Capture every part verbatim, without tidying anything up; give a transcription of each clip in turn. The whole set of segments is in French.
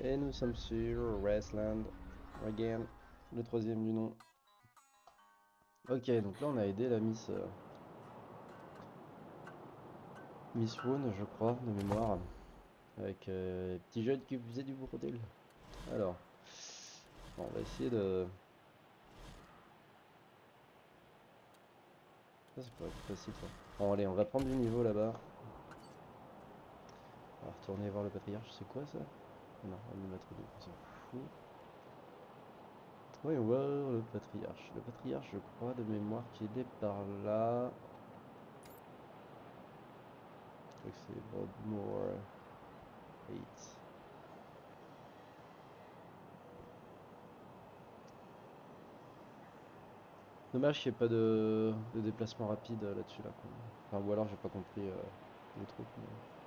Et nous sommes sur Westland, again, le troisième du nom. Ok, donc là on a aidé la Miss euh, Miss Woon, je crois, de mémoire, avec euh, les petits jeunes qui faisaient du bordel. Alors, bon, on va essayer de... Ça, ça pourrait être facile ça. Bon, allez, on va prendre du niveau là-bas. On va retourner voir le patriarche, c'est quoi ça? Non, on va le mettre deux, on s'en fout. Voyons voir le patriarche. Le patriarche, je crois, de mémoire qu'il est par là. Je crois que c'est Bodmore huit. Dommage qu'il n'y ait pas de, de déplacement rapide euh, là-dessus là, quoi. Enfin, ou alors j'ai pas compris euh, les trucs. Mais...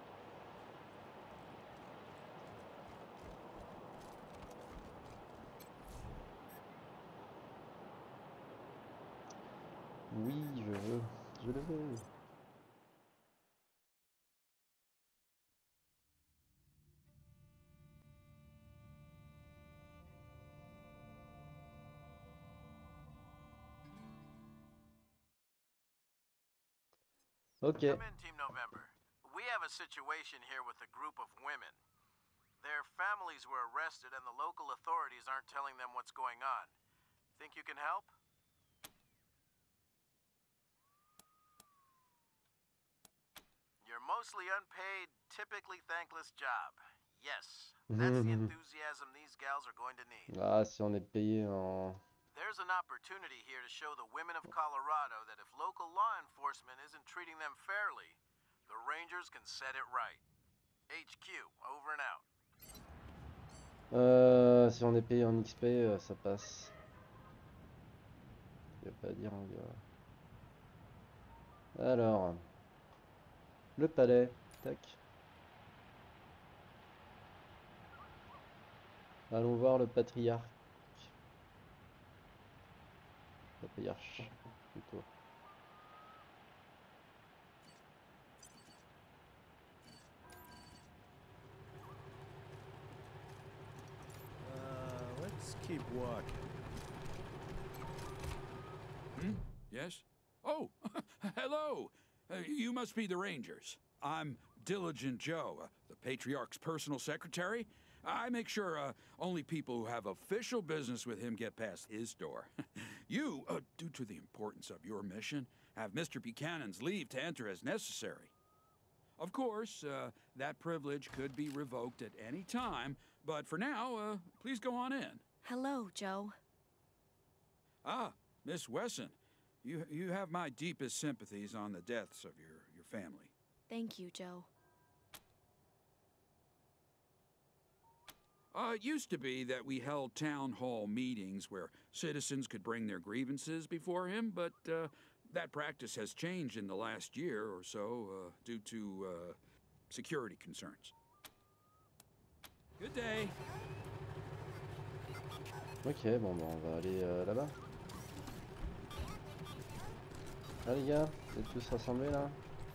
Oui, je veux. Je le veux. Ok. Come in, Team November. We have a situation here with a group of women. Their families were arrested and the local authorities aren't telling them what's going on. Think you can help? Your mostly unpaid, typically thankless job. Yes, that's the enthusiasm these gals are going to need. Ah, si on est payé en... There's an opportunity here to show the women of Colorado that if local law enforcement isn't treating them fairly, the Rangers can set it right. H Q, over and out. Euh, si on est payé en X P, euh, ça passe. Il n'y a pas à dire, hein, gars. Alors, le palais. Tac. Allons voir le patriarche. Patriarche, plutôt. Uh, let's keep walking. Hmm? Yes? Oh, hello! Uh, you must be the Rangers. I'm Diligent Joe, uh, the Patriarch's personal secretary. I make sure uh, only people who have official business with him get past his door. You, uh, due to the importance of your mission, have Mister Buchanan's leave to enter as necessary. Of course, uh, that privilege could be revoked at any time, but for now, uh, please go on in. Hello, Joe. Ah, Miss Wesson. You, you have my deepest sympathies on the deaths of your, your family. Thank you, Joe. Uh, it used to be that we held town hall meetings where citizens could bring their grievances before him, but uh, that practice has changed in the last year or so uh, due to uh, security concerns. Good day. Ok, bon, bah, on va aller euh, là-bas. Ah les gars, vous êtes tous rassemblés là?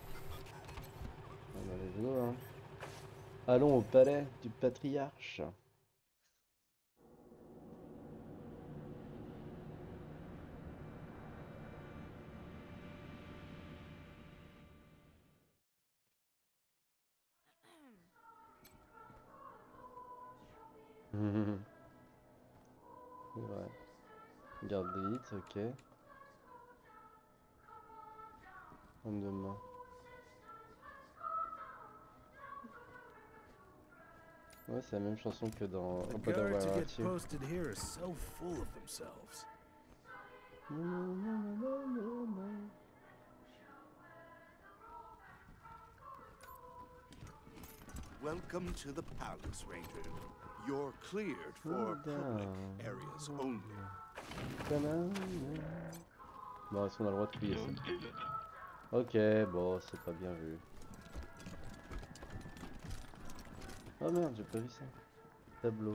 Ah bah let's go, hein. Allons au palais du patriarche. C'est vrai. Garde d'élite, ok. Homme de main. Ouais, c'est la même chanson que dans The Open guards who War get deux. posted here are so full of themselves. Welcome to the palace, Ranger. You're cleared for public areas only. Bon, est-ce qu'on a le droit de plier ça? Ok, bon, c'est pas bien vu. Oh merde, j'ai pas vu ça. Tableau.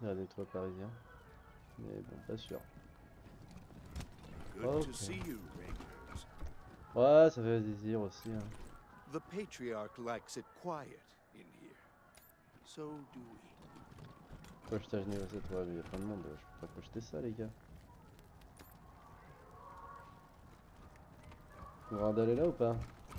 Il y a des toits parisiens. Mais bon, pas sûr. Good Okay. to see you, Rangers. Ouais, ça fait plaisir aussi. Hein. The Patriarch likes it quiet in here. So do we. Projeter à Genève, c'est toi, mais il y a plein de monde. Je peux pas projeter ça, les gars. On va d'aller là ou pas?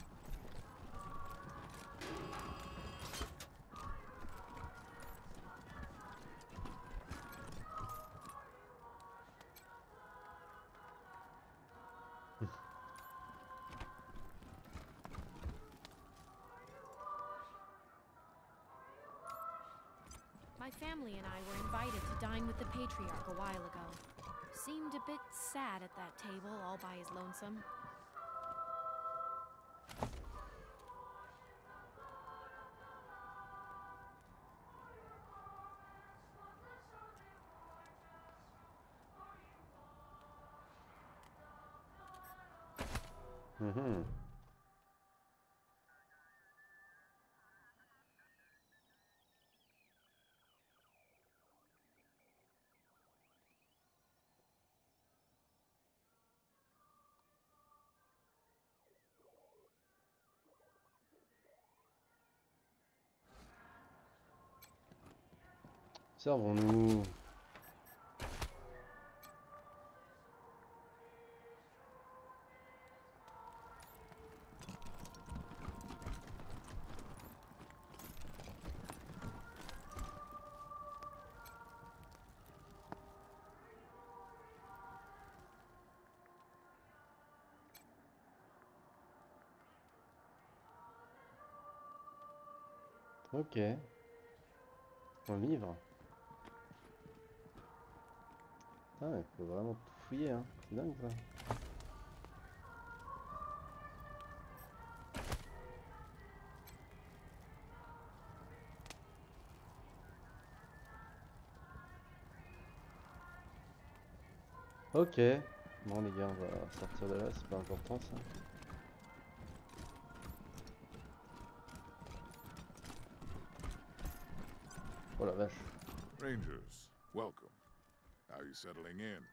My family and I were invited to dine with the Patriarch a while ago. Seemed a bit sad at that table, all by his lonesome. Mhm. Servons-nous. Ok. Un livre. Putain, il faut vraiment tout fouiller, hein. C'est dingue ça. Ok. Bon les gars, on va sortir de là, c'est pas important ça. Oh la vache. Rangers, welcome. How are you settling in?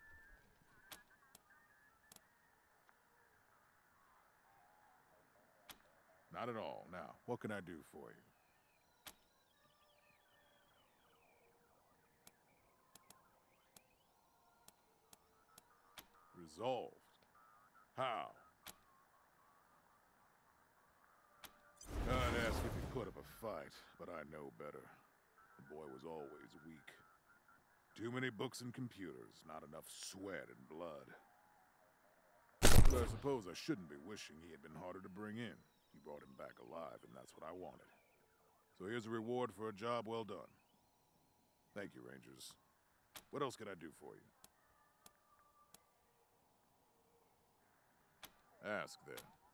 Not at all. Now, what can I do for you? Resolved. How? I'd ask if he put up a fight, but I know better. The boy was always weak. Too many books and computers, not enough sweat and blood. But I suppose I shouldn't be wishing he had been harder to bring in. You brought him back alive, and that's what I wanted. So here's a reward for a job well done. Thank you, Rangers. What else can I do for you? Ask, then.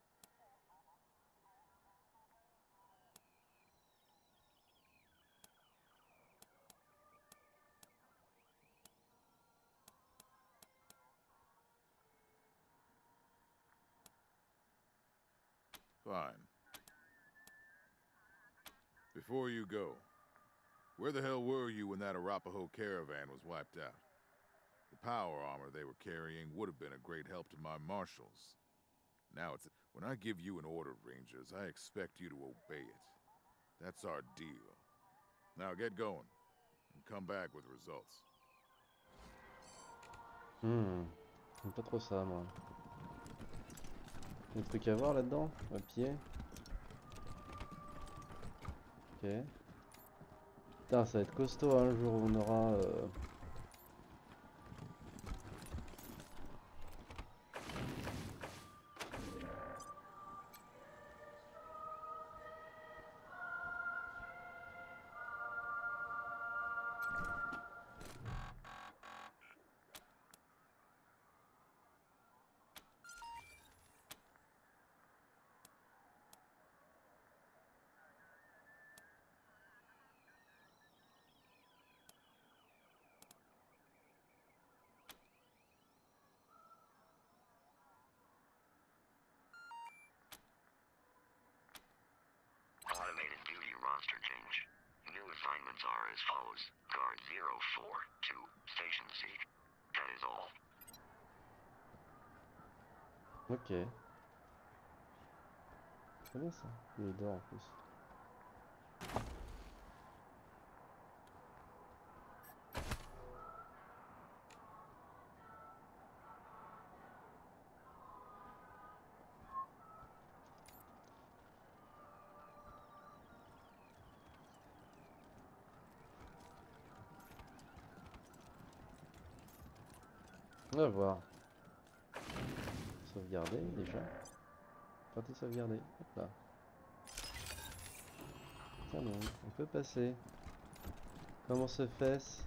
Fine. Before you go, where the hell were you when that Arapaho caravan was wiped out? The power armor they were carrying would have been a great help to my marshals. Now it's... When I give you an order, Rangers, I expect you to obey it. That's our deal. Now get going, and come back with results. Hmm. J'aime pas trop ça, moi. Des trucs à voir là-dedans? À pied? Ok. Putain, ça va être costaud hein, le jour où on aura... Euh... Automated duty roster change. New assignments are as follows. Guard zero four to Station C. That is all. Ok. C'est bien ça. Il dort en plus. On va voir. Sauvegarder déjà. Partie sauvegardée. Hop là. Tiens donc, on peut passer. Comment se fait-ce?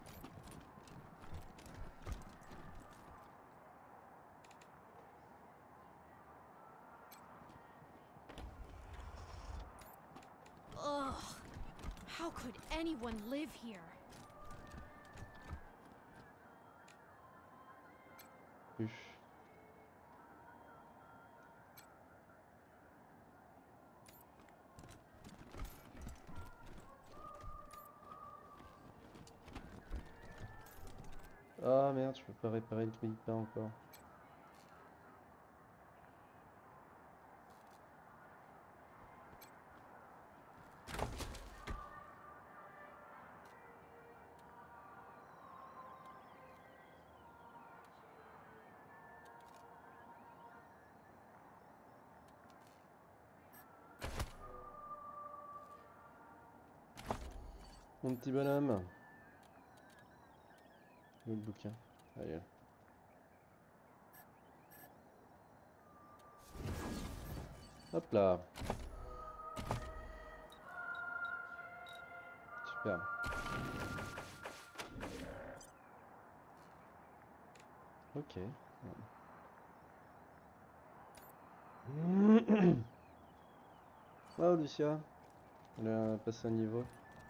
Ugh. How could anyone live here? Huche. Ah merde, je peux pas réparer le clip encore. Mon petit bonhomme. Où est le bouquin? Allez. Hop là. Super. Ok. Oh Lucia. Elle a passé un niveau.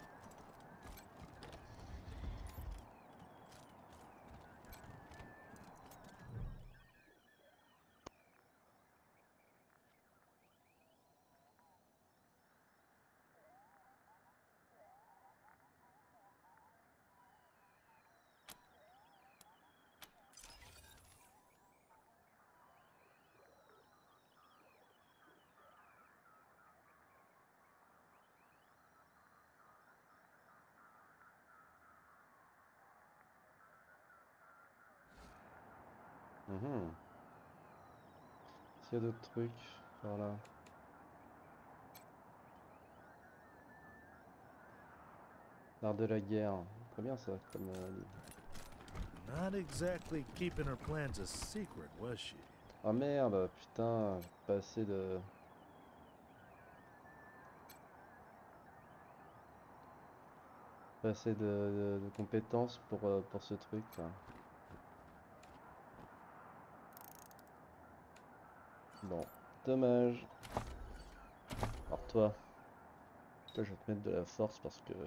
Mhm. S'il y a d'autres trucs par là. L'art de la guerre. Très bien ça comme euh, livre. Not exactly keeping her plans a secret, was she? Ah merde, putain, pas assez de... Pas assez de, de- de compétences pour, euh, pour ce truc là. Bon, dommage. Alors toi, toi je vais te mettre de la force parce que...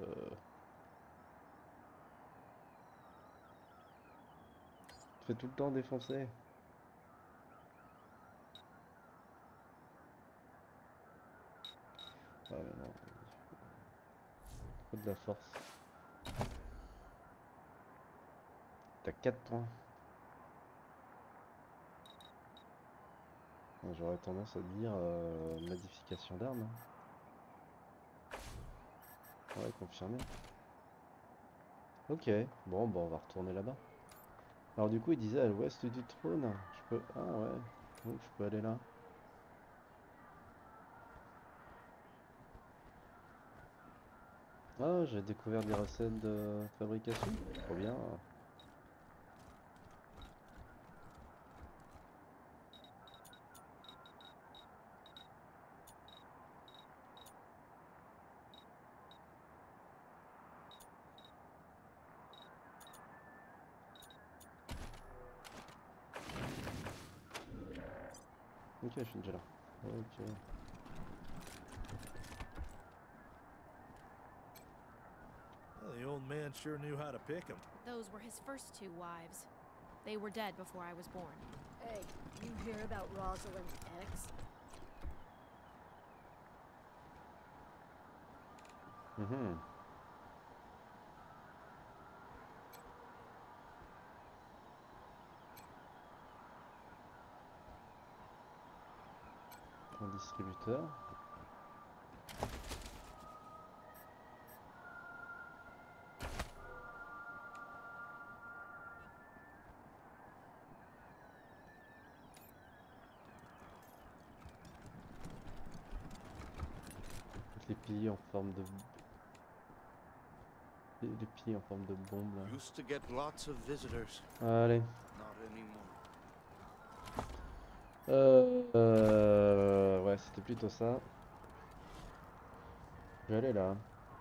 Tu te fais tout le temps défoncer. Ah mais non. Faut de la force. T'as quatre points. J'aurais tendance à dire euh, modification d'armes. Ouais, confirmé. Ok, bon, bon, on va retourner là-bas. Alors du coup, il disait à l'ouest du trône. Je peux... Ah ouais, donc je peux aller là. Ah, j'ai découvert des recettes de fabrication. Trop bien. Ok, je suis déjà là. Ok. Well, the old man sure knew how to pick 'em. Those were his first two wives. They were dead before I was born. Hey, you hear about Rosalind X? Mhm. Un distributeur. Les piliers en forme de... Les les piliers en forme de bombe là. Used to get lots of visitors. Allez. Not anymore. Euh, euh, ouais, c'était plutôt ça. Je vais aller là.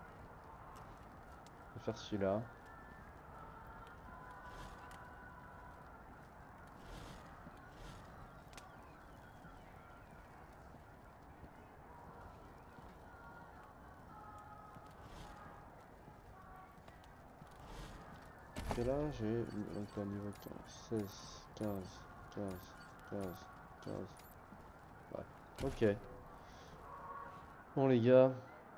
Je vais faire celui-là. Et là, j'ai donc un niveau quinze, seize, quinze, quinze, quinze, quinze. Ouais, ok. Bon les gars.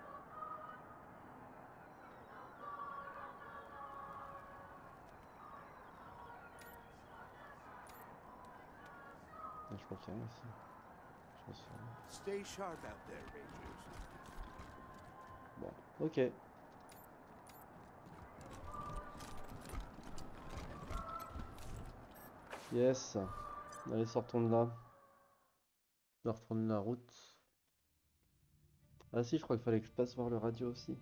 Ah, je crois qu'il y a rien ici. Je me souviens. Stay sharp out there, Rangers. Bon, ok. Yes. Allez, sortons de là. Je vais reprendre la route. Ah si, je crois qu'il fallait que je passe voir le radio aussi.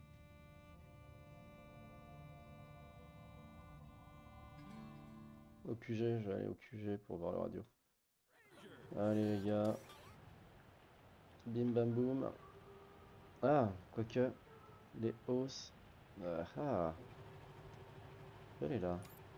Au Q G, je vais aller au Q G pour voir le radio. Allez les gars. Bim bam boum. Ah, quoique. Les hausses. Ah ah. Elle est là.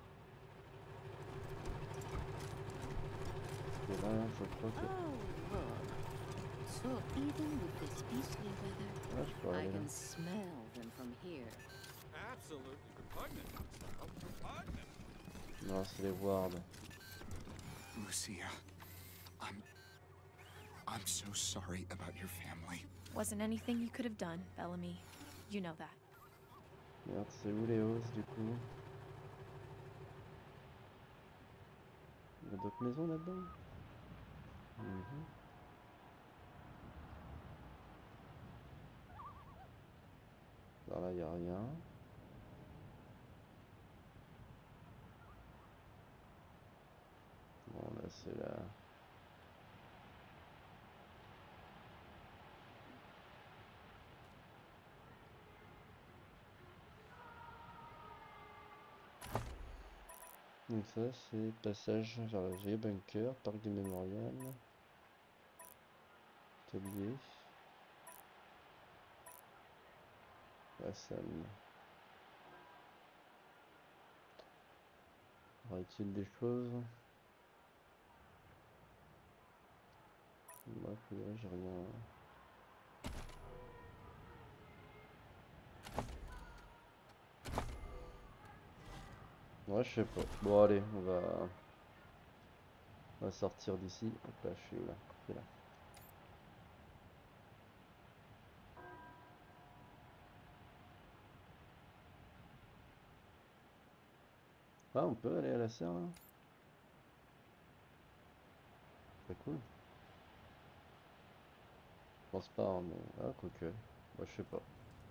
Et là, je crois que... Oh, look. So even with this beastly weather, Ah, je peux I aller là. can smell them from here. Absolutely repugnant. Repugnant. Non, c'est les wards. Lucia, I'm... I'm so sorry about your family. Wasn't anything you could have done, Bellamy. You know that. Merde, c'est où les hausses du coup? Il y a d'autres maisons là-dedans? Mhm. Par là, il n'y a rien. Bon, là, c'est là. Donc ça, c'est passage vers le vieux bunker, parc du mémorial. Atelier. La salle. Aura-t-il des choses? Moi, a priori, j'ai rien. Ouais, je sais pas. Bon, allez, on va, on va sortir d'ici. Donc là, je suis où là? Je suis là. Ah, on peut aller à la serre là? C'est cool. Je pense pas, hein, mais. Ah, quoique. Moi, je sais pas.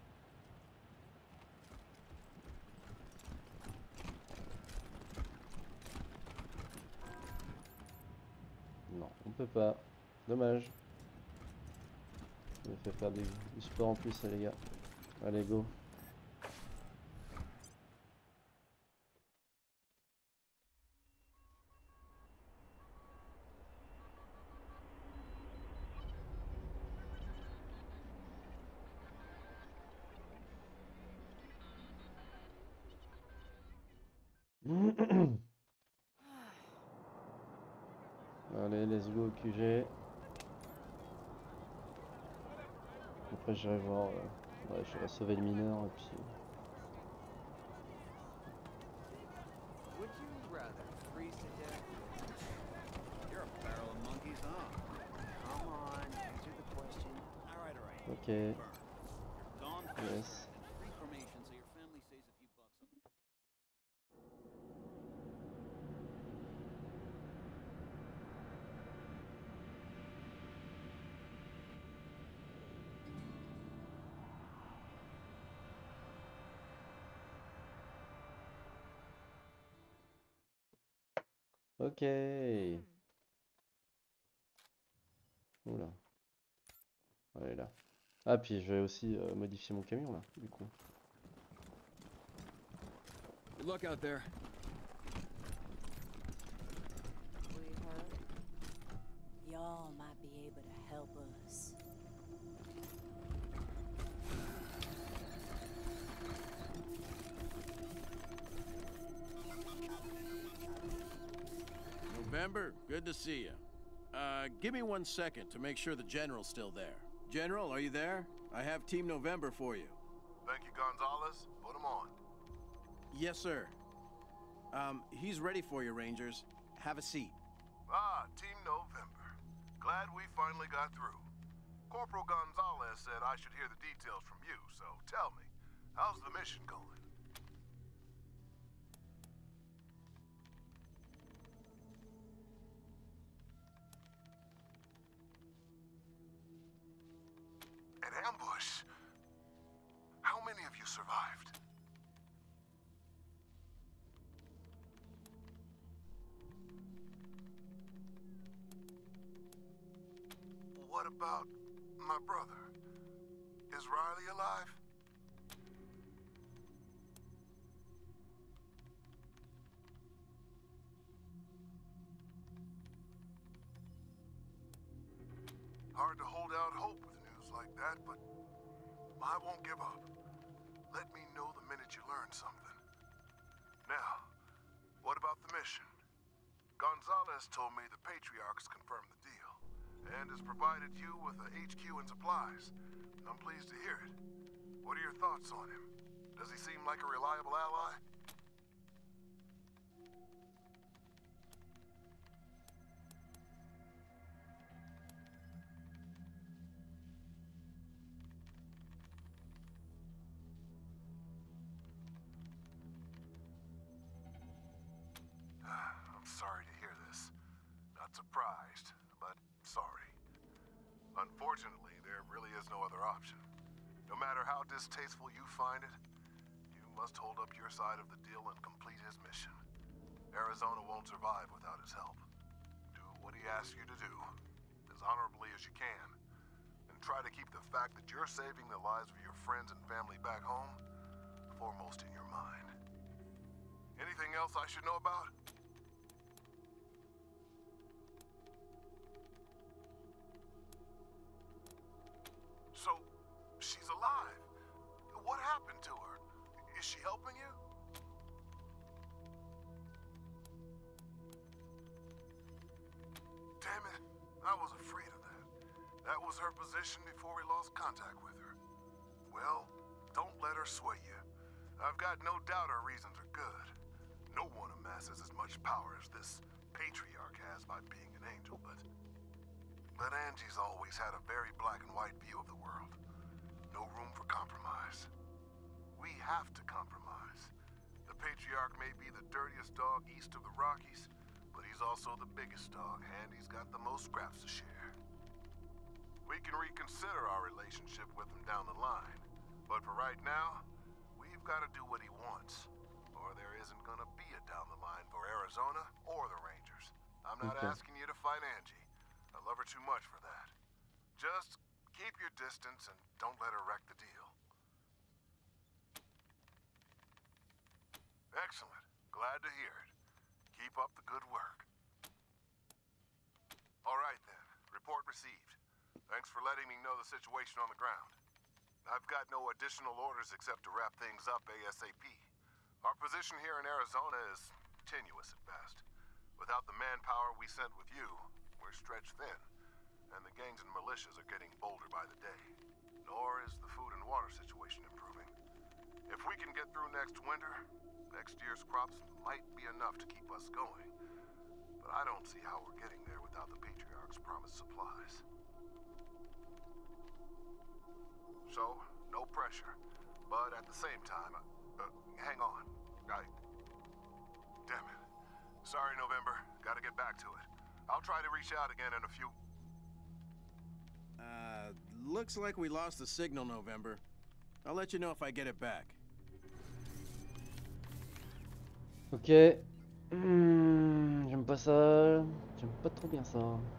Non, on peut pas. Dommage. Je vais faire faire du, du sport en plus, les gars. Allez, go. Allez, let's go au Q G. Après, j'irai voir. Euh... Ouais, je vais sauver le mineur et puis. Would you rather freeze to death? You're a barrel of monkeys, huh? Come on, answer the question. All right, all right. Ok. Gone Yes. free cremation, so your family saves a few bucks on it. Ok. Oula. Elle est là. Ah, puis je vais aussi euh, modifier mon camion là, du coup. Good luck out there. We heard. Y'all might be able to help us. November, good to see you. Uh, give me one second to make sure the General's still there. General, are you there? I have Team November for you. Thank you, Gonzalez. Put him on. Yes, sir. Um, he's ready for you, Rangers. Have a seat. Ah, Team November. Glad we finally got through. Corporal Gonzalez said I should hear the details from you, so tell me, how's the mission going? An ambush? How many of you survived? What about my brother? Is Riley alive? Hard to hold out hope with news like that, but I won't give up. Let me know the minute you learn something. Now, what about the mission? Gonzalez told me the Patriarchs confirmed the deal, and has provided you with a H Q and supplies. I'm pleased to hear it. What are your thoughts on him? Does he seem like a reliable ally? I'm sorry to hear this. Not surprised, but sorry. Unfortunately, there really is no other option. No matter how distasteful you find it, you must hold up your side of the deal and complete his mission. Arizona won't survive without his help. Do what he asks you to do, as honorably as you can, and try to keep the fact that you're saving the lives of your friends and family back home foremost in your mind. Anything else I should know about? So, she's alive. What happened to her? Is she helping you? Damn it, I was afraid of that. That was her position before we lost contact with her. Well, don't let her sway you. I've got no doubt her reasons are good. No one amasses as much power as this Patriarch has by being an angel, but... But Angie's always had a very black and white view of the world. No room for compromise. We have to compromise. The Patriarch may be the dirtiest dog east of the Rockies, but he's also the biggest dog, and he's got the most scraps to share. We can reconsider our relationship with him down the line, but for right now, we've got to do what he wants, or there isn't gonna be a down the line for Arizona or the Rangers. I'm not Okay. asking you to fight Angie. I love her too much for that. Just keep your distance and don't let her wreck the deal. Excellent. Glad to hear it. Keep up the good work. All right then. Report received. Thanks for letting me know the situation on the ground. I've got no additional orders except to wrap things up ASAP. Our position here in Arizona is tenuous at best. Without the manpower we sent with you, we're stretched thin, and the gangs and militias are getting bolder by the day. Nor is the food and water situation improving. If we can get through next winter, next year's crops might be enough to keep us going. But I don't see how we're getting there without the Patriarch's promised supplies. So, no pressure. But at the same time, uh, uh, hang on. I... Damn it. Sorry, November. Gotta get back to it. I'll try to reach out again in a few... Uh, looks like we lost the signal, November. I'll let you know if I get it back. Ok. Hmm, je J'aime pas ça. J'aime pas trop bien ça.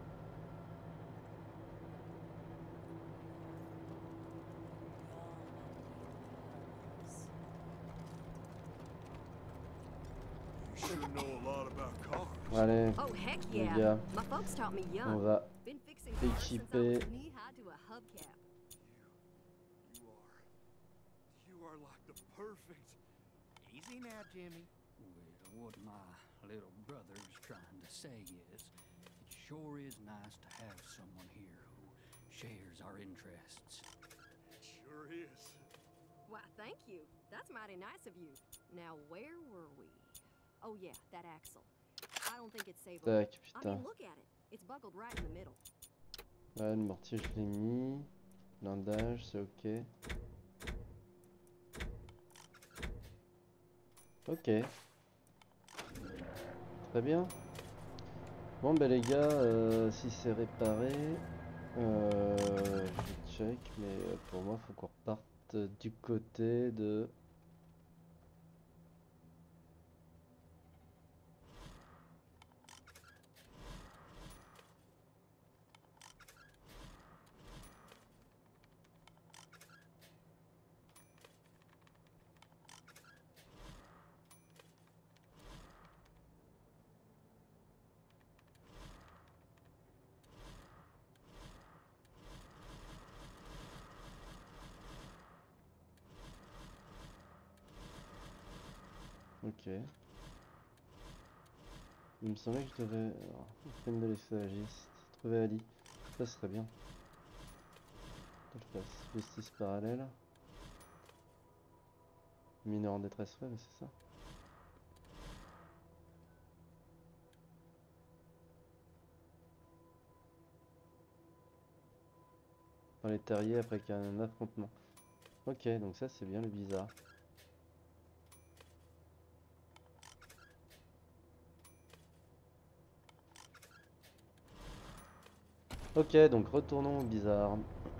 You sure know a lot about cars. Allez, Oh heck les yeah. gars, My folks taught me on young. va Been fixing cars since I équiper. was knee-high to a hubcap. You are. You are like the perfect. Easy now, Jimmy. Well, what my little brother's trying to say is, it sure is nice to have someone here who shares our interests. It sure is. Why, thank you. That's mighty nice of you. Now, where were we? Oh yeah, that axle. I don't think it's savable. Tac, I putain. mean, look at it. It's buckled right in the middle. Ouais, le mortier, je l'ai mis. Blindage, c'est ok. Ok. Très bien. Bon, bah les gars, euh, si c'est réparé, euh, je check, mais pour moi, faut qu'on reparte du côté de... Ok. Il me semblait que je devais... Alors, film de l'esclavagiste. Trouver Ali. Ça serait bien. Que je fasse justice parallèle. Mineur en détresse, ouais, mais c'est ça. Dans les terriers après qu'un affrontement. Ok, donc ça c'est bien le bizarre. Ok, donc retournons au bizarre.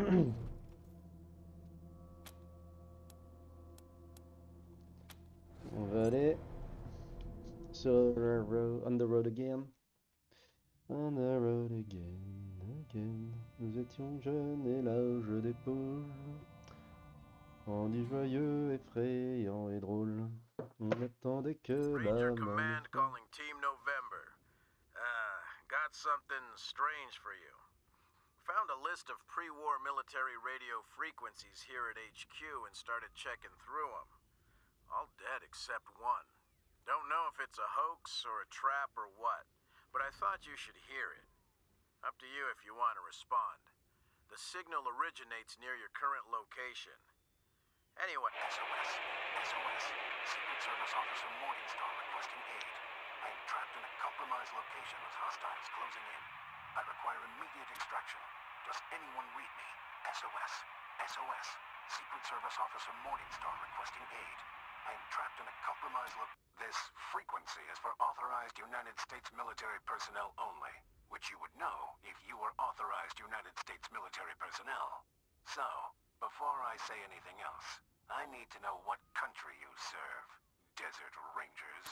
On va aller sur the road, on the road again. On the road again, again. Nous étions jeunes et l'âge d'épaule. On dit joyeux, effrayant et drôle. On attendait que la Ranger mort Command nous calling Team November. Uh, got something strange for you. Found a list of pre-war military radio frequencies here at H Q and started checking through them. All dead except one. Don't know if it's a hoax or a trap or what, but I thought you should hear it. Up to you if you want to respond. The signal originates near your current location. Anyway, S O S. S O S. Secret Service Officer Morningstar requesting aid. I am trapped in a compromised location with hostiles closing in. I require immediate extraction. Does anyone read me? S O S. S O S. Secret Service Officer Morningstar requesting aid. I am trapped in a compromised location. This frequency is for authorized United States military personnel only, which you would know if you were authorized United States military personnel. So, before I say anything else, I need to know what country you serve, Desert Rangers.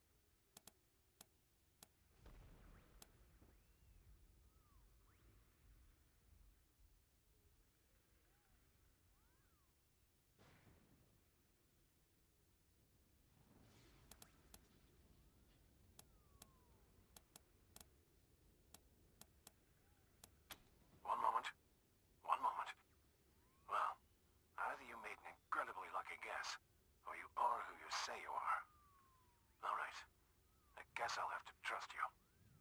One moment. One moment. Well, either you made an incredibly lucky guess, or you are who you say you are. All right. I guess I'll have to trust you.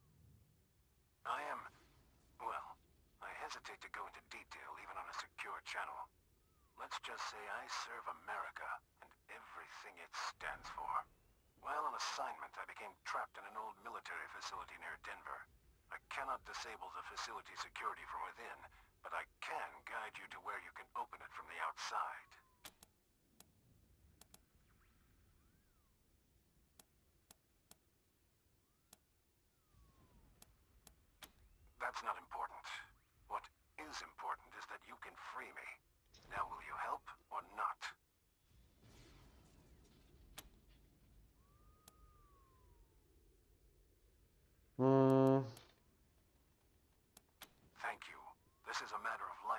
I am... well, I hesitate to go into detail even on a secure channel. Let's just say I serve America and everything it stands for. While on assignment, I became trapped in an old military facility near Denver. I cannot disable the facility security from within, but I can guide you to where you can open it from the outside. That's not important. What is important is that you can free me. Now will you help or not?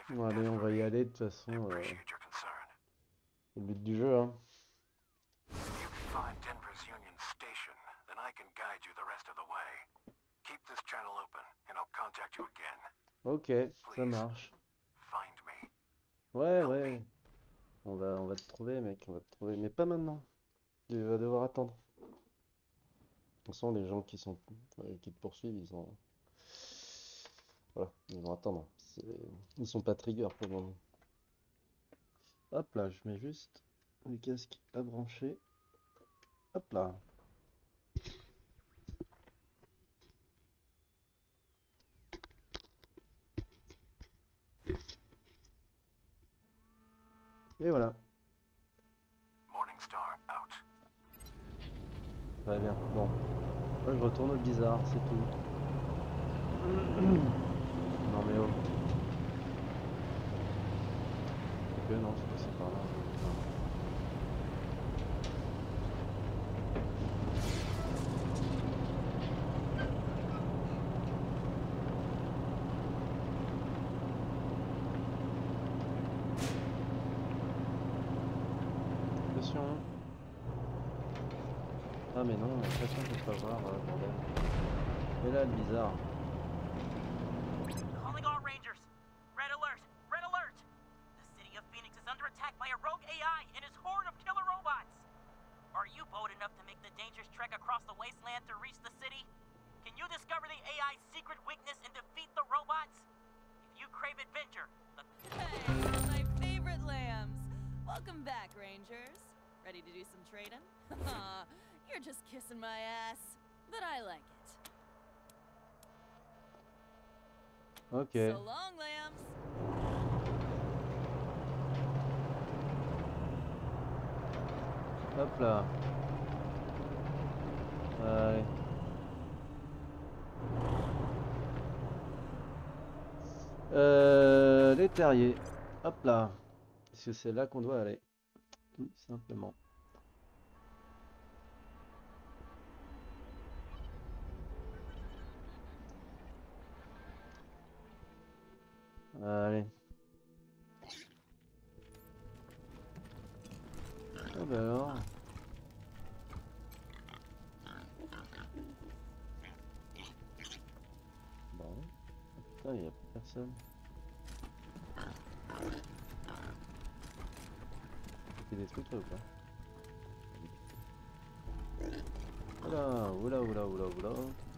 Bon, allez, on va y aller de toute façon. Euh, c'est le but du jeu, hein. If you can find Denver's Union Station, then I can guide you the rest of the way. Keep this channel open, and I'll contact you again. Ok, ça marche. Find me. Ouais, ouais. On va, on va te trouver, mec, on va te trouver, mais pas maintenant. Tu vas devoir attendre. De toute façon, les gens qui sont, euh, qui te poursuivent, ils ont, voilà, ils vont attendre. C'est- Ils sont pas trigger pour le moment. Hop là, je mets juste le casque à brancher. Hop là. Et voilà. Morningstar out. Très bien. Bon. Moi, je retourne au bizarre, c'est tout. Non mais oh. Ok, non, c'est passé par là. Non. Attention. Ah mais non, attention, je peux pas voir, euh, bordel. Et là, le bizarre. Calling all Rangers. Red alert! Red alert! The city of Phoenix is under attack by a rogue A I and his horde of killer robots. Are you bold enough to make the dangerous trek across the wasteland to reach the city? Can you discover the A I's secret weakness and defeat the robots? If you crave adventure, the... Hey, my favorite lambs. Welcome back, Rangers. Ready to do some trading? You're just kissing my ass, but I like it. Ok. So long, lambs. Hop là. Allez. Euh, les terriers. Hop là. Parce que c'est là qu'on doit aller. Tout simplement. Allez. Ah bah alors. Bon. Putain, il n'y a personne. Il y a des trucs là ou pas? Oula, oula, oula, oula, oula.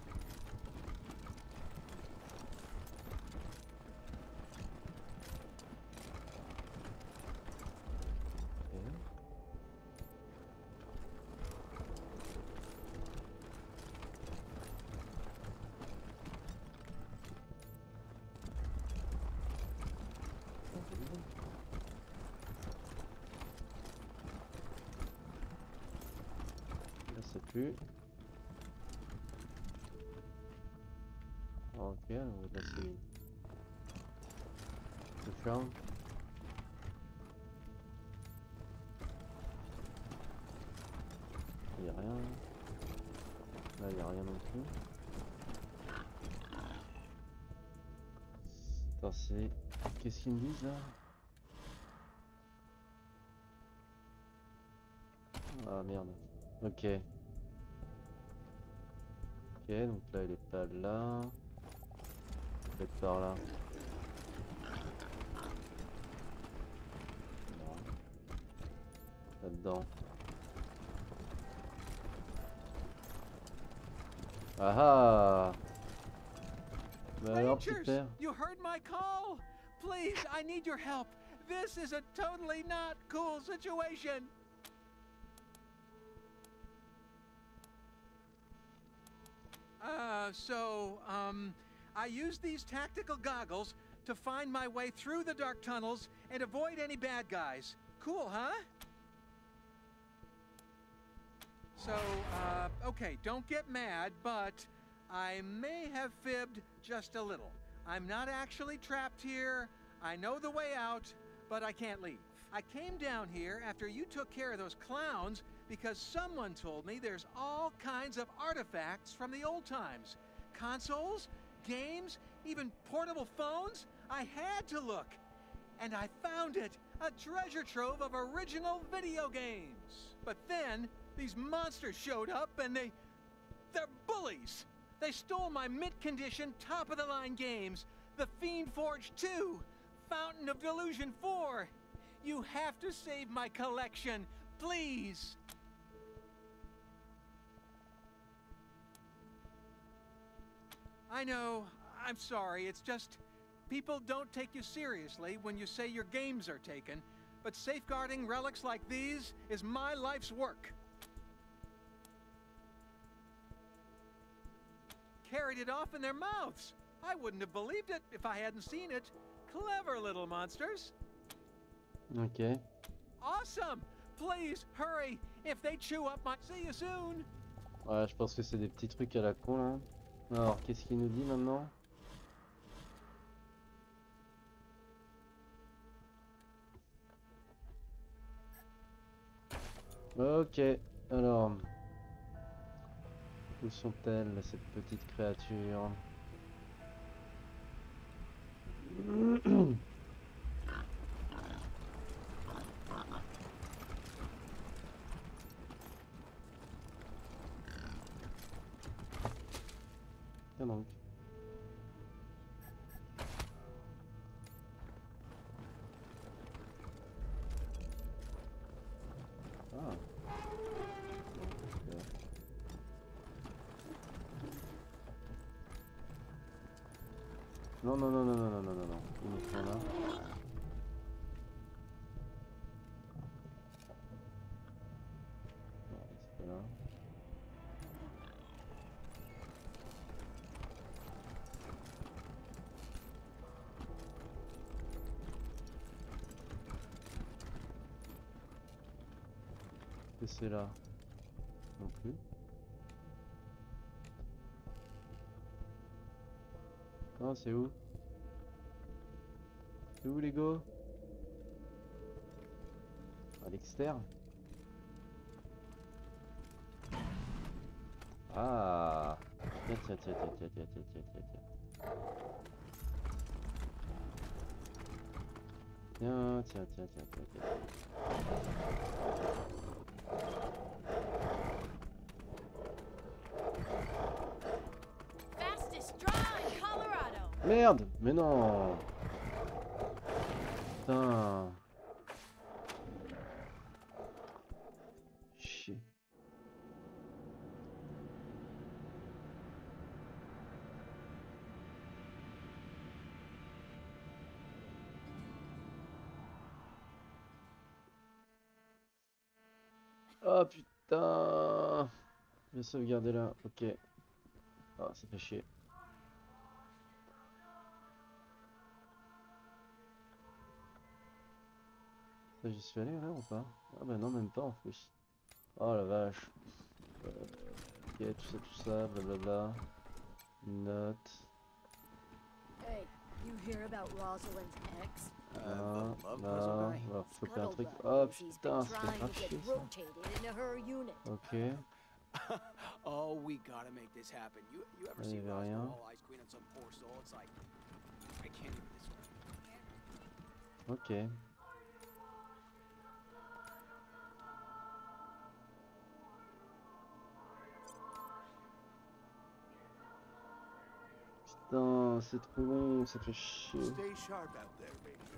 Là c'est plus. Ok, donc là c'est le charme. Il n'y a rien. Là il n'y a rien non plus. Attends, c'est... Qu'est-ce qu'ils me disent là? Ah merde. Ok. Ok, donc là il est pas là. Peut-être par là. Non. Là-dedans. Ah ah! Bah alors super. You heard my call? Please, I need your help. This is a totally not cool situation. Uh, so, um, I use these tactical goggles to find my way through the dark tunnels and avoid any bad guys. Cool, huh? So, uh, okay, don't get mad, but I may have fibbed just a little. I'm not actually trapped here. I know the way out, but I can't leave. I came down here after you took care of those clowns because someone told me there's all kinds of artifacts from the old times. Consoles, games, even portable phones. I had to look. and I found it! A treasure trove of original video games! But then, these monsters showed up and they... they're bullies! They stole my mint-condition, top-of-the-line games. The Fiend Forge two, Fountain of Delusion four. You have to save my collection, please! I know, I'm sorry, it's just... people don't take you seriously when you say your games are taken, but safeguarding relics like these is my life's work. Carried it off in their mouths. I wouldn't have believed it if I hadn't seen it. Clever little monsters. Ok. Awesome! Please, hurry! If they chew up my... See you soon! Ouais, je pense que c'est des petits trucs à la con là. Alors, qu'est-ce qu'il nous dit maintenant? Ok, alors... Où sont-elles, ces petites créatures? Tiens donc. Ah. Non, non, non, non, non, non, non, non, non. Uniquement là. Non, c'est là. Et c'est là. Non plus. Non, c'est où? C'est où les gars? À l'externe. Ah. Tiens, tiens, tiens, tiens, tiens, tiens, tiens, tiens, tiens, tiens. Tiens, tiens, tiens, tiens, tiens, tiens. Merde, mais non. Putain. Chier. Oh putain. Je vais sauvegarder là, ok. Ah, ça fait chier. Ça, j'y suis allé là ou pas? Ah bah non, même pas en plus. Oh la vache. Euh, ok, tout ça, tout ça, blablabla. Note. Hey, you hear about Rosalind's ex? Ah, là, on va choper un truc. Oh putain, ça fait grave chier ça. Ok. Oh, we gotta make this happen. You you ever see Rosalind all ice queen on some poor soul? It's like I can't even describe. Ok. Putain, c'est trop long, ça fait chier. Stay sharp out there,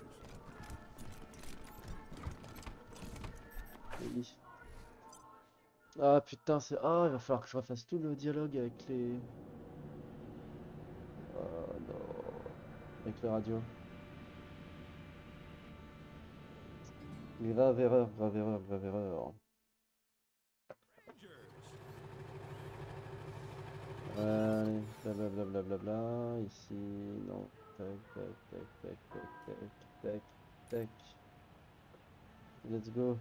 Rangers. Oui. Ah putain, c'est... Ah, il va falloir que je refasse tout le dialogue avec les... Oh non... Avec la radio. Grave erreur, grave erreur, grave erreur. Allez, blablabla, bla bla bla, ici, non, tac, tac, tac, tac, tac, tac, tac, tac, let's go.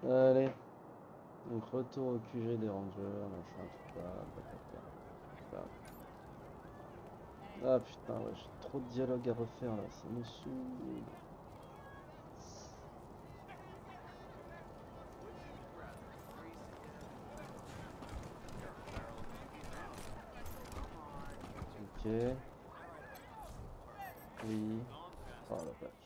Allez. Donc retour au Q G des Rangers, machin, tout ça. Ah putain, ouais, j'ai trop de dialogue à refaire là, ça me saoule. Ok. Oui. Oh la vache.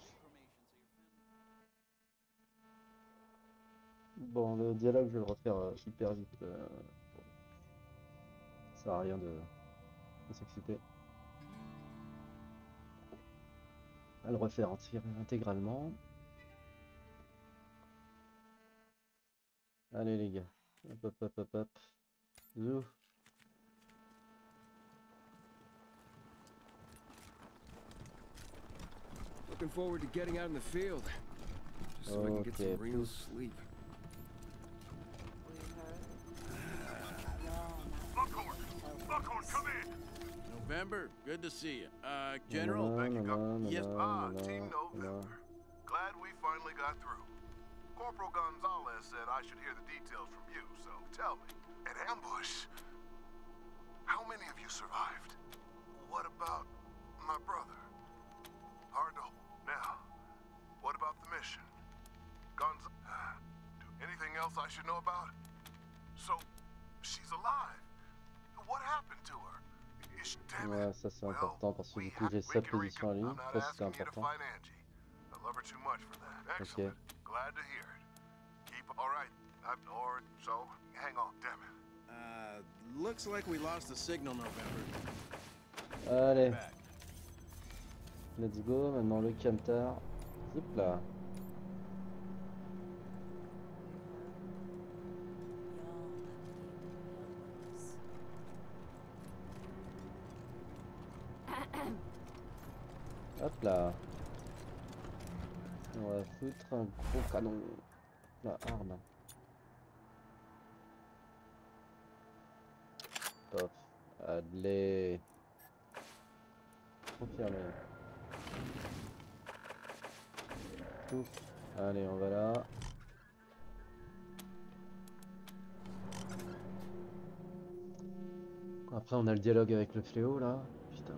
Bon, le dialogue, je vais le refaire euh, hyper vite. Euh... Ça sert à rien de, de s'exciter. À le refaire entier- intégralement. Allez les gars. Hop hop hop hop hop. Zou. Looking forward to getting out in the field. Just so I can get Okay, some real please. sleep. Buckhorn! Buckhorn, come in! November, good to see you. Uh, General, Thank you, Gov- yes, ah, Team November. Glad we finally got through. Corporal Gonzalez said I should hear the details from you, so tell me. An ambush? How many of you survived? What about my brother? Hard to... Now, what about the mission? Gonz... Anything else I should know about? So, she's alive. What happened to her? Is she... Damn Ouais, it. ça c'est important parce que du coup j'ai sa position en ligne, ça c'était important. I love her too much for that. Excellent. Glad to hear it. Keep all right. I'm or so. Hang on. Damn it. Uh, looks like we lost the signal, November. Allez. Let's go, maintenant le camtar. Hop là. Hop là. On va foutre un gros canon. La arme. Top. Allez. Confirmé. Ouf. Allez, on va là. Après, on a le dialogue avec le fléau là. Putain.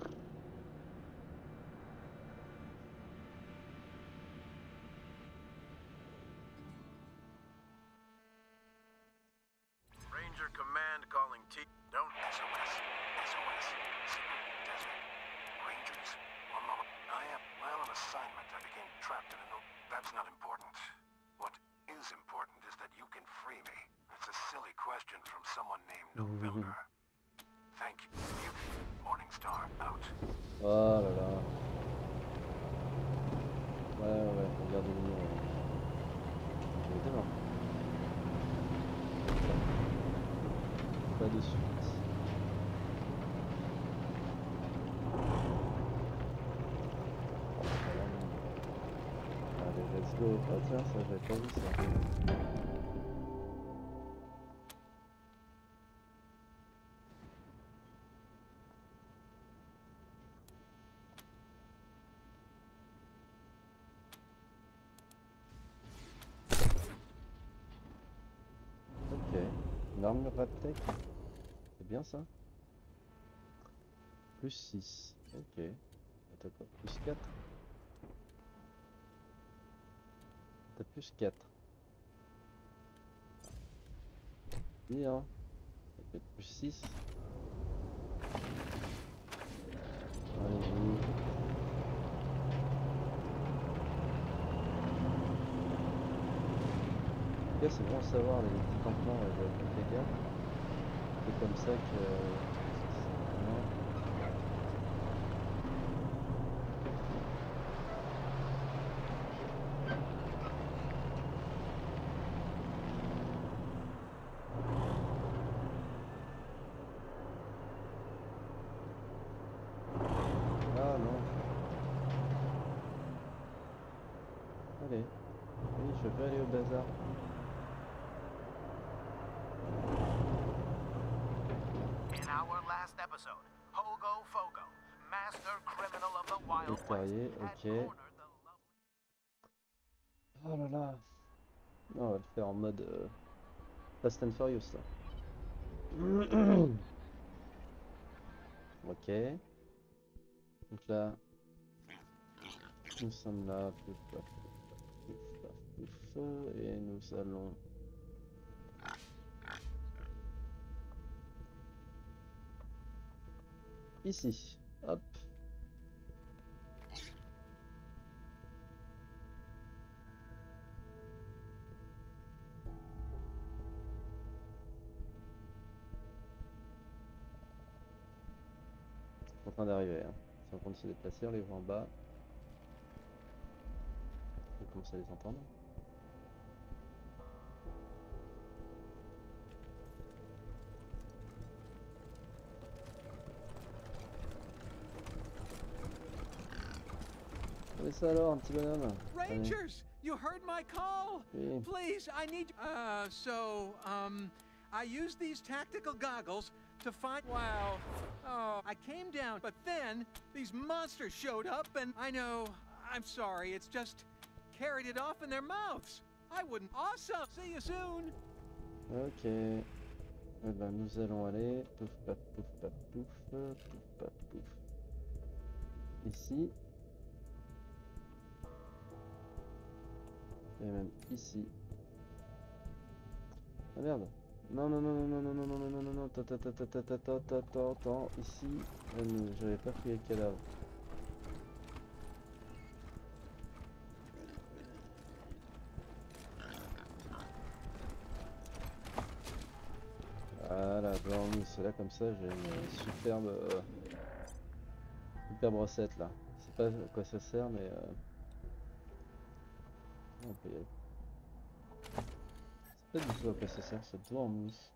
Ranger Command calling T. Don't S O S. S O S. Secret Desert. Rangers. One moment. I am, while on assignment, I became trapped in a no... That's not important. What is important is that you can free me. It's a silly question from someone named November. Thank you. you. Morningstar, out. Oh là là. Ouais, ouais, regardez-nous. Évidemment. Pas de suite. Allez, let's go. Ah tiens, ça j'avais pas vu ça. Ok, une armure Raptec, c'est bien ça. Plus six, ok. D'accord, plus quatre. T'as plus quatre. Bien. Ça fait plus six. Allez-y. En tout cas, c'est bon à savoir les petits campements, ouais, j'avais pas fait gaffe. C'est comme ça que. Non. Ah non. Allez. Oui, je veux aller au bazar. In our last episode, Pogo Fogo, master criminal of the Wild Le carrier, ok. Oh là là. Non, on va le faire en mode euh, Fast and Furious là. Ok. Donc là, nous sommes là, pouf, paf, pouf, paf, pouf, et nous allons ici. Hop. En train d'arriver, hein. C'est en train de se déplacer, on les voit en bas. On commence à les entendre. Allez ça alors, un petit bonhomme. Rangers, you heard my call. Oui. Please, I need. Uh, so, um, I used these tactical goggles to find. Wow. Oh, I came down, but then these monsters showed up, and I know. I'm sorry. It's just carried it off in their mouths. I wouldn't. Awesome. See you soon. Ok. Eh ben, nous allons aller. Pouf, paf, pouf, paf, pouf, pouf, paf, pouf. Ici. Et même ici. Ah merde. Non, non, non, non, non, non, non, non, non, non, non, non, attends, attends, attends, attends, attends, attends, attends, ici, j'avais pas pris le cadavre. Voilà, bon, c'est là comme ça, j'ai une superbe, euh, superbe recette là. Je sais pas à quoi ça sert, mais euh, on peut y aller. Je sais pas du tout à quoi ça sert, cette doigt en mousse.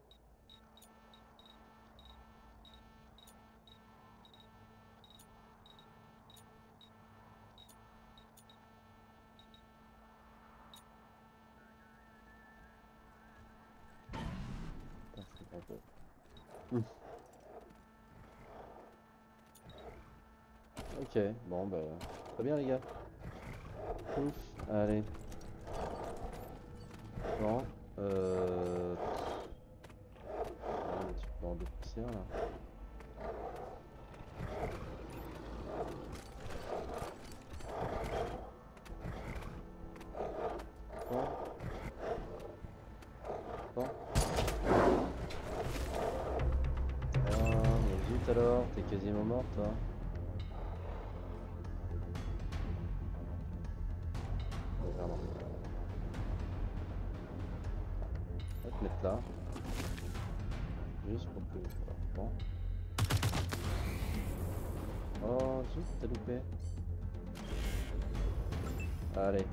Putain, c'est pas beau. Hum. Ok, bon bah, très bien les gars. Ouf, allez. Bon. Euh... Un petit peu de poussière là. Bon. Bon. Ah, mais zut alors, t'es quasiment mort toi. Ouais, vraiment. On va te mettre là. Juste pour que... Bon. Oh, zut, t'as loupé. Allez.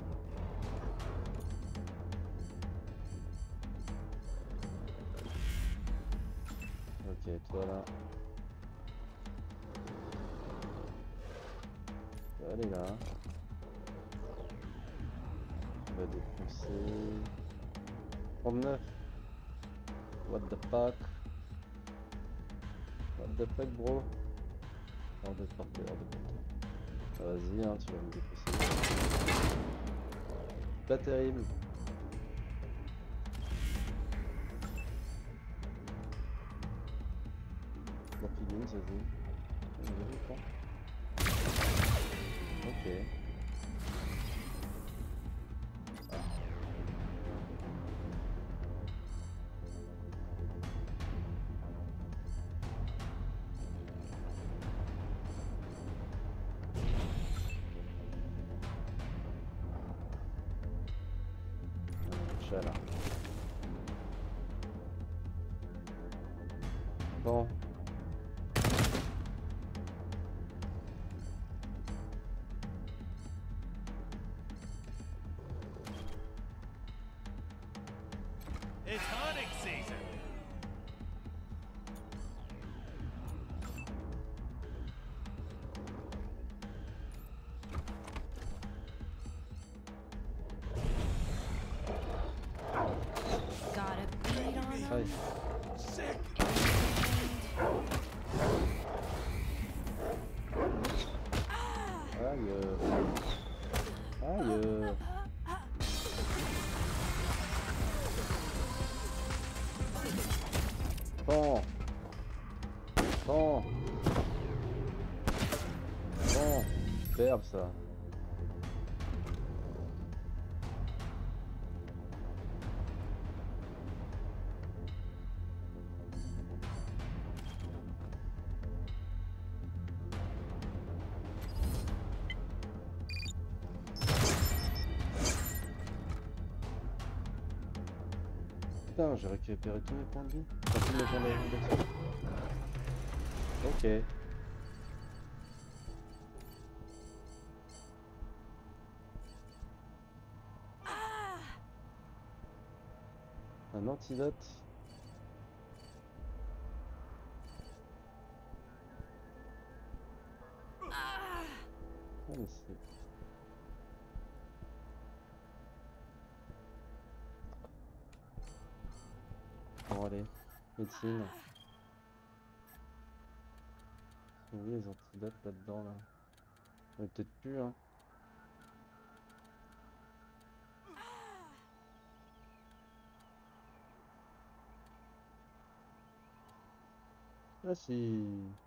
Ok, toi là. Tu vas aller là. On va défoncer. trente-neuf. What the fuck? What the fuck, bro? Hors de portée, hors de portée. Ah, vas-y, hein, tu vas me défoncer. Pas terrible. La figurine, ça se dit. On va voir, ok. Ah. Là. Bon. It's hunting season. Aïe. Aïe. Aïe. Prends. Prends. Prends. Superbe ça. Putain, j'ai récupéré tous mes points de vie. Enfin, tous mes points de vie. Ok. Un antidote. Oh, mais c'est... Bon allez, médecine. Où sont les antidotes là-dedans là? Mais peut-être plus hein. Ah si.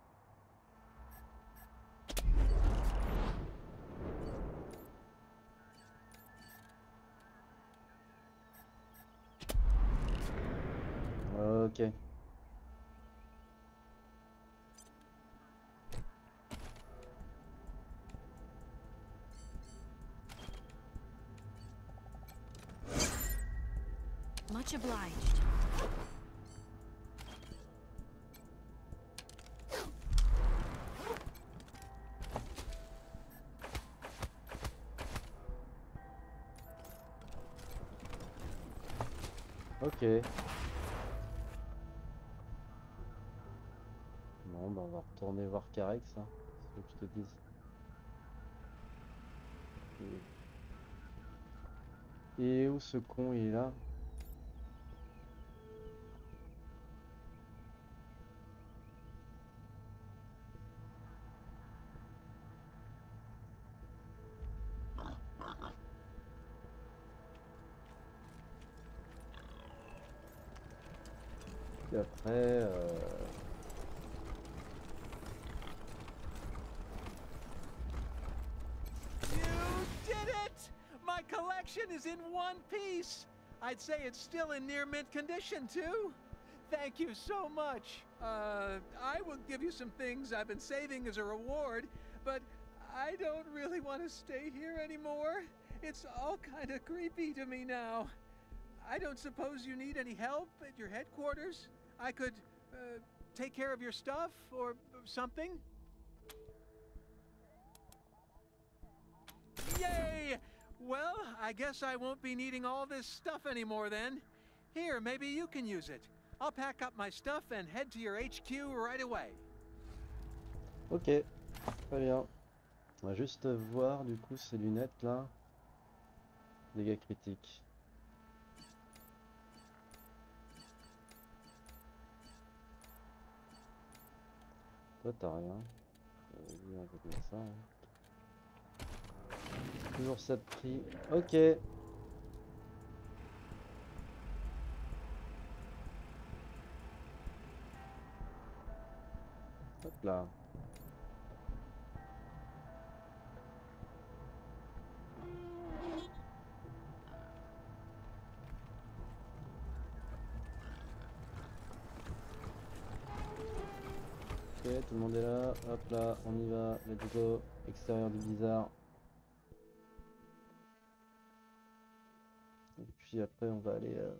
Ok. Much obliged. Ok. Bon bah on va retourner voir Carex, hein. C'est ce que je te dise. Et... Et où ce con il est là? Et après euh... My collection is in one piece. I'd say it's still in near mint condition, too. Thank you so much. Uh, I will give you some things I've been saving as a reward, but I don't really want to stay here anymore. It's all kind of creepy to me now. I don't suppose you need any help at your headquarters? I could, uh, take care of your stuff or something? Yay! Well, I guess I won't be needing all this stuff anymore then. Here, maybe you can use it. I'll pack up my stuff and head to your H Q right away. Ok, très bien. On va juste voir du coup ces lunettes là. Dégâts critiques. Toi t'as rien. Euh, on va mettre ça. Hein. Toujours ça de prix. Ok. Hop là. Ok, tout le monde est là. Hop là, on y va. Let's go. Extérieur du blizzard. Et puis après on va aller euh...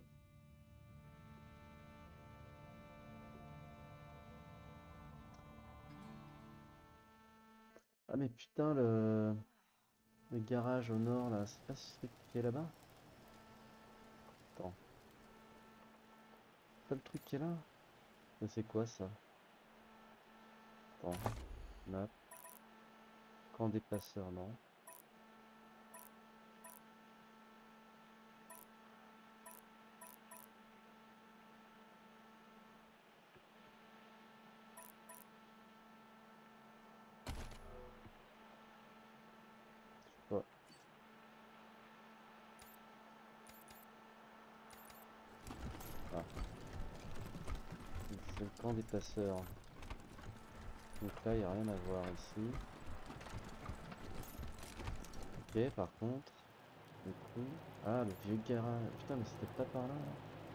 ah mais putain le le garage au nord là, c'est pas ce truc qui est là-bas? Attends. C'est pas le truc qui est là? Mais c'est quoi ça? Attends. Map. Camp des passeurs, non. Ouais. Ah. c'est le camp des passeurs. Donc là, il n'y a rien à voir ici. Ok, par contre, du coup... Ah, le vieux garage. Putain, mais c'était pas par là, là.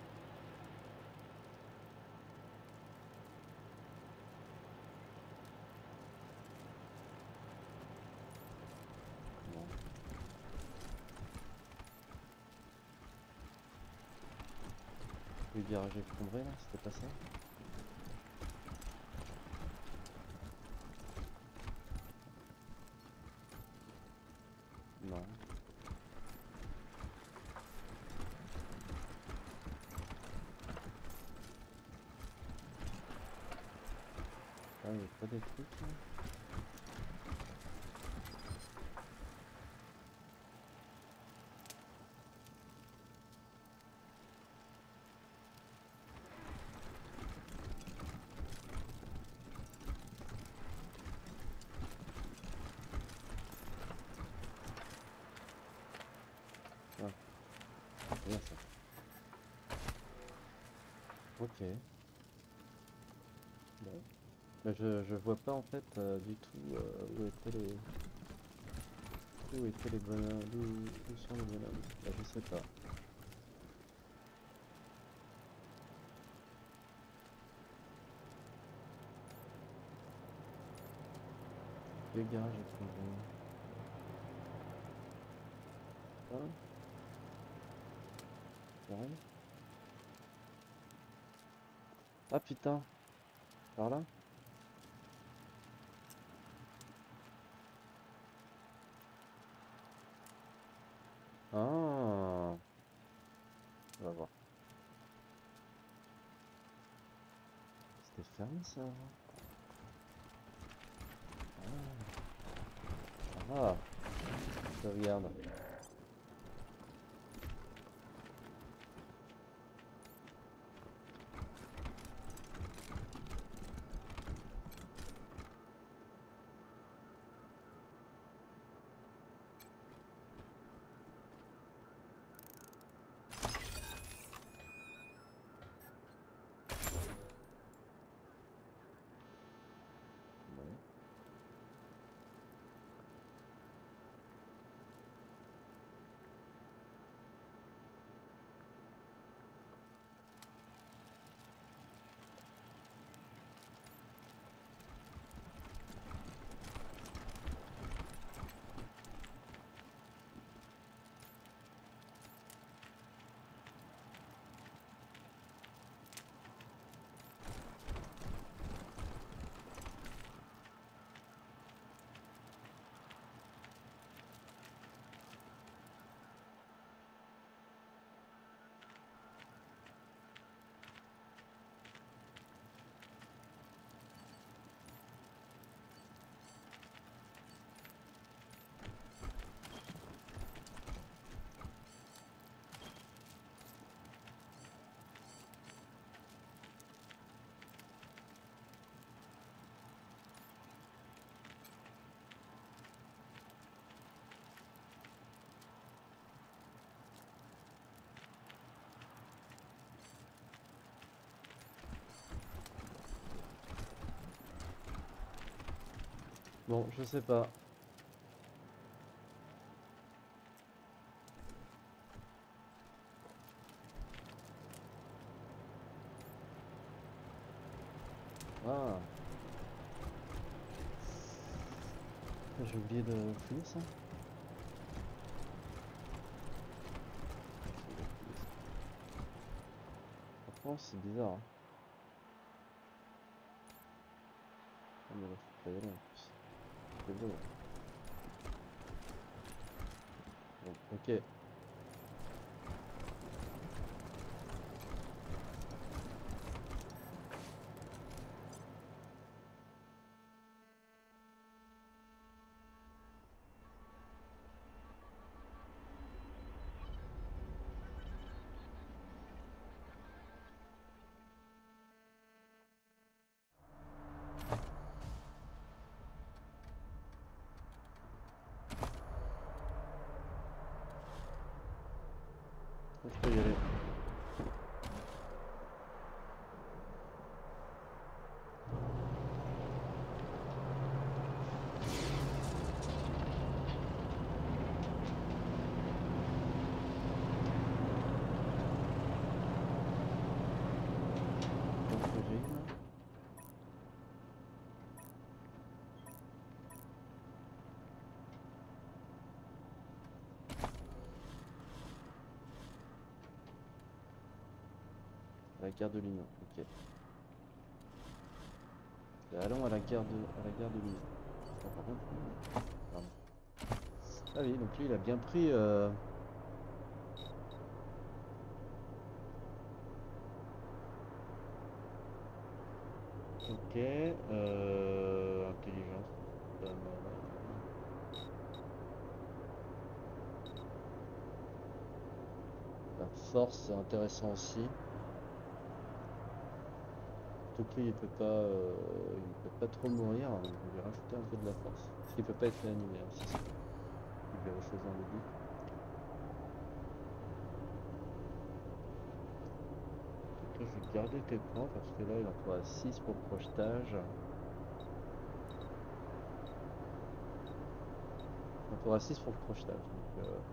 Bon. Le garage effondré, là, c'était pas ça? Non. Ah, il n'y a pas des trucs là? Ah, c'est bien ça. Ok. Bon. Mais je, je vois pas en fait euh, du tout euh, où étaient les... Où étaient les bonhommes... Où, où sont les bonhommes? Bah, je sais pas. Le garage est tombé. Ah. Pareil. Ah putain. Par là? Ah. On va voir. C'était fermé ça avant. Ah. Ah. Je regarde. Bon, je sais pas. Ah. J'ai oublié de fouiller ça. Franchement, c'est bizarre. Hein. Ah, mais là, faut pas y aller en plus. C'est beau. Bon, ok. Je peux y aller. À la guerre de l'Union, ok. Allons à la guerre de, à la guerre de l'Union. Ah, par contre, pardon. Ah oui, donc lui il a bien pris... Euh... Ok, euh... intelligence. Euh, La force c'est intéressant aussi. Donc lui il peut pas, euh, il peut pas trop mourir, hein. Je vais rajouter un peu de la force. Parce qu'il peut pas être réanimé, hein, si c'est. Il verra chose dans le but. Donc là je vais garder tes points parce que là il en faudra six pour le projetage. Il en faudra six pour le projetage. Donc, euh...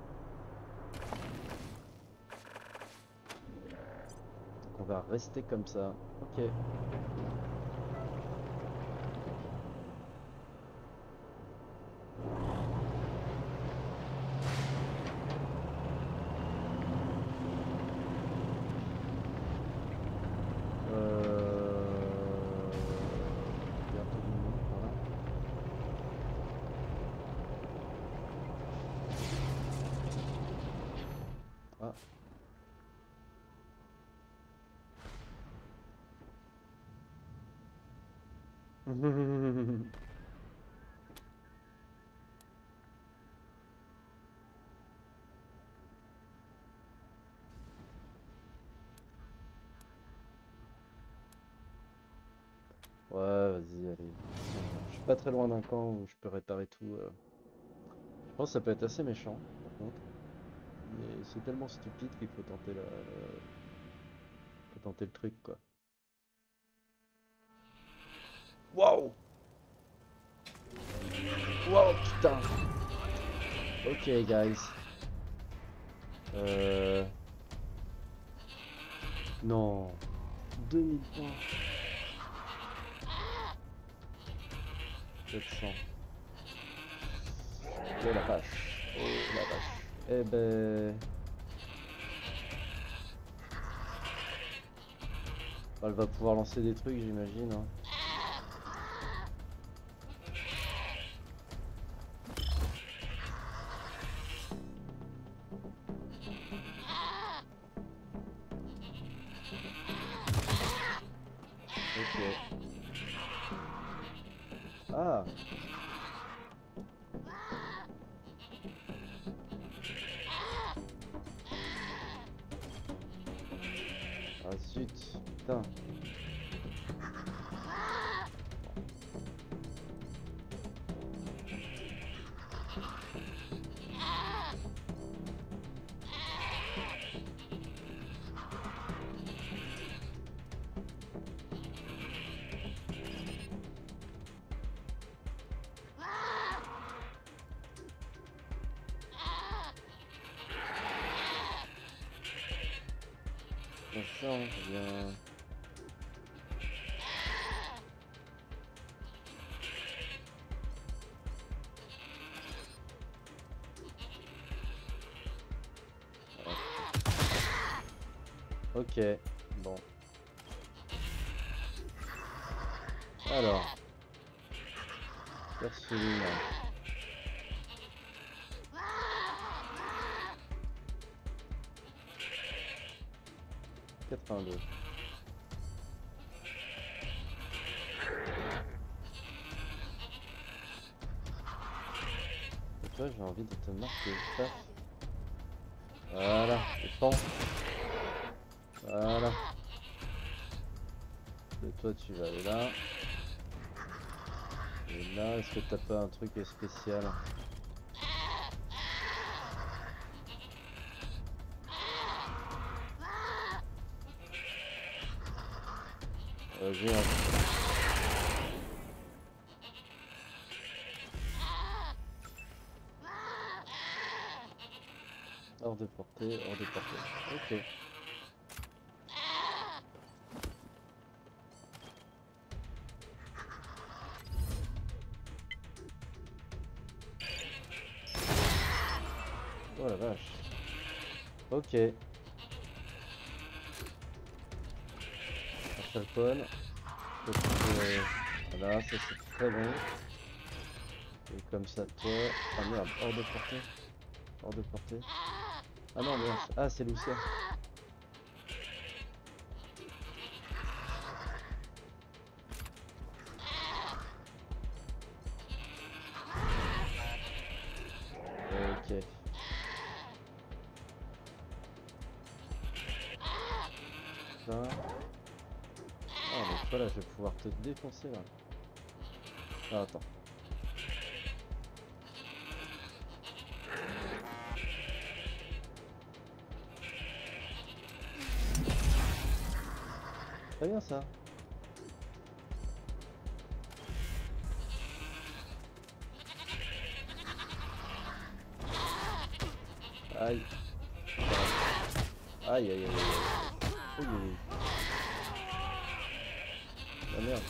donc on va rester comme ça. Ok. Ouais, vas-y, allez. Je suis pas très loin d'un camp où je peux réparer tout. euh. Je pense que ça peut être assez méchant, par contre. Mais c'est tellement stupide qu'il faut tenter la... faut tenter le truc, quoi. Waouh! Waouh, putain! Ok, guys. Euh... Non. deux mille points. sept cents. Oh la vache. Oh la vache. Eh ben... Elle va pouvoir lancer des trucs, j'imagine. Hein. Ok. Ah. Ah zut, putain. Ça change bien. Ok, bon. Alors. Ursuline. quatre-vingt-deux. Et toi, j'ai envie de te marquer ça. Voilà, défends. Voilà. Et toi, tu vas aller là. Et là, est-ce que t'as pas un truc spécial? Vas-y, hein. Hors de portée, hors de portée. Ok. Oh la vache. Ok. Marshall Cohn. Euh, voilà, ça c'est très bon. Et comme ça, toi. Ah merde, hors de portée. Hors de portée. Ah non, merde. Ah, c'est Lucia. Ok. Ça. Ah, donc voilà, je vais pouvoir te défoncer là. Ah, attends. Très bien ça. Aïe. Aïe aïe aïe aïe. Aïe aïe. Ah merde.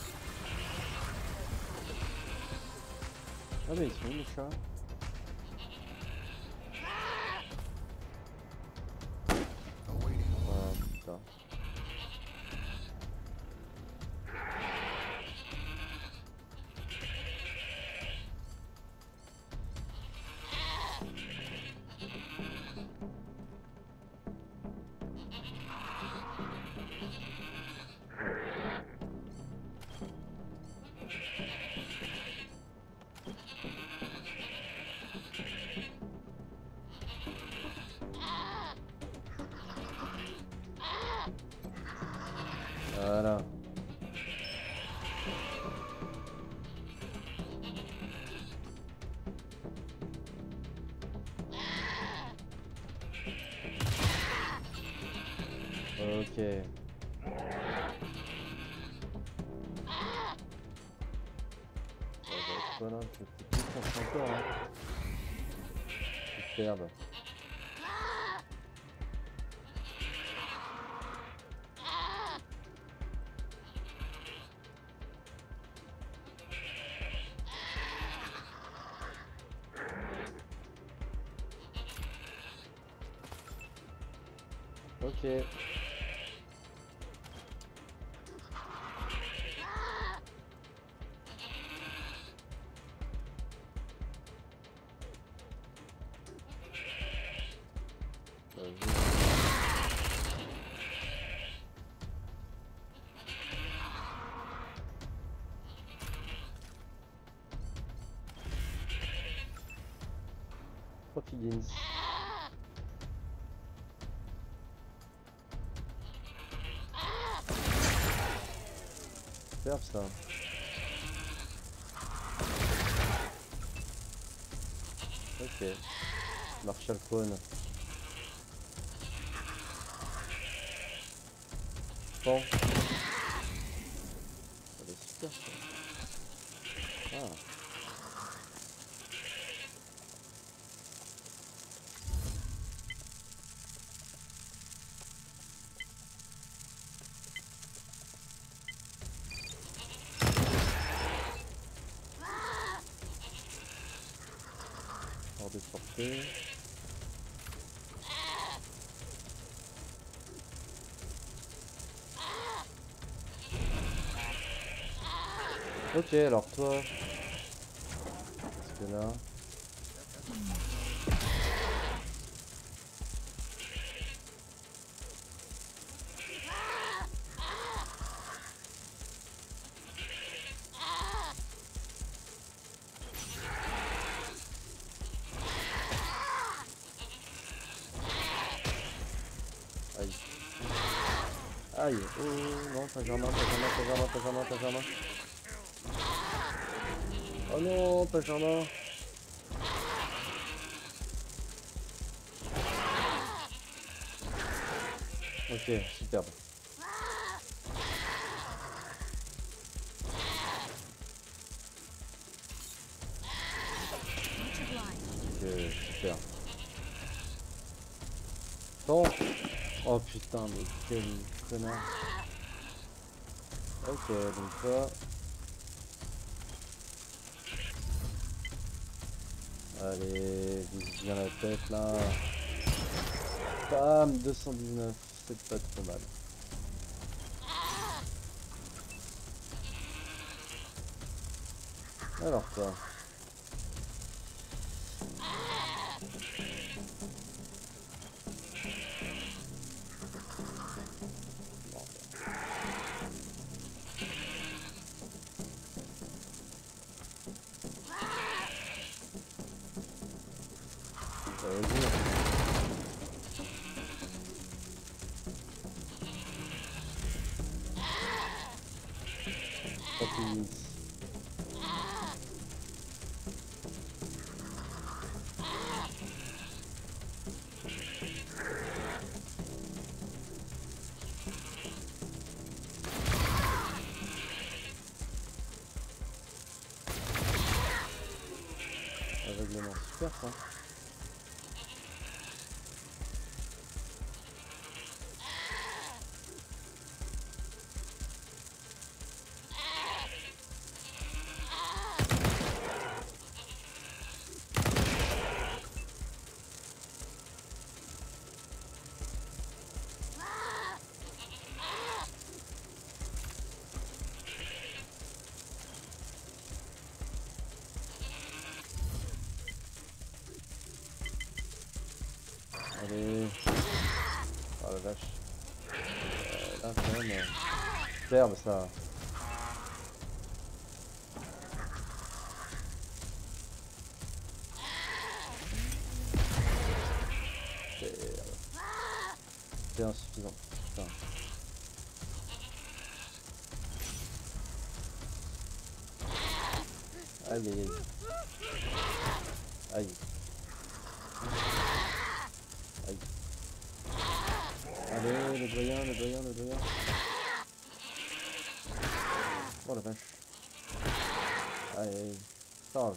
Ah mais ils sont où les chats? Ah putain. Voilà. Ok. Voilà, je peux plus faire encore. Hein. Superbe. Ok. Higgins. Superbe ça. Ok. Marshall Cohn. Bon. Elle est super ça. Ah. Hors de portée. Ok, alors toi, parce que là, aïe, aïe, oh non, pas Germain, pas Germain, pas Germain, pas Germain, pas Germain. Oh non, pas Germain. Ok, superbe. Ok, super. Bon. Oh putain, mais quel connard. Ok, donc ça. Allez, vise bien la tête là. Bam, deux cent dix-neuf, c'est pas trop mal. Alors toi. Aveuglement, super ça. Allez. Oh la vache. Euh, là quand même. Superbe ça. C'est insuffisant. Putain. Aïe aïe aïe. Aïe. Aïe. Allez, le doyen, le doyen, le doyen. Oh la vache. Aïe aïe. Parle.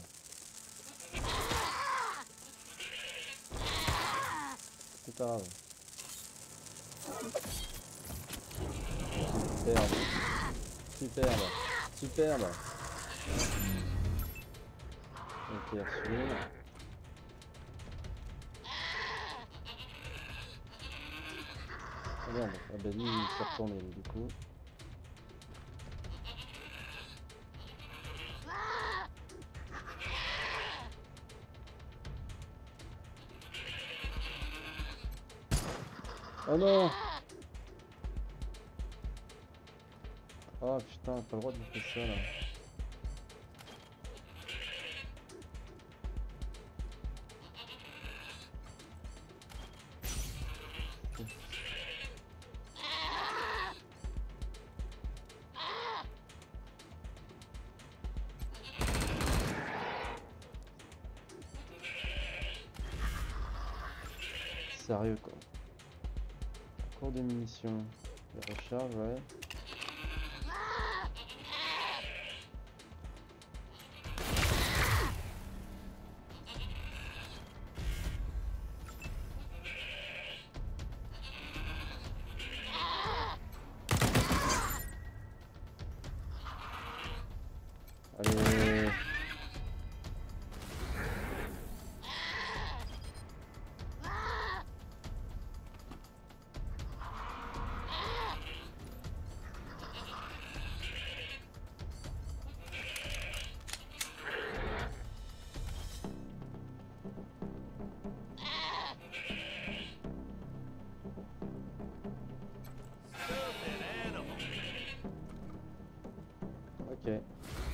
C'est pas grave. Superbe. Superbe. Superbe. Ok, reçu. Ah merde, ah bah lui il s'est retourné du coup. Oh non! Oh putain, t'as le droit de faire ça là. Sérieux quoi. Cours de munitions. La recharge, ouais. Allez. Ok.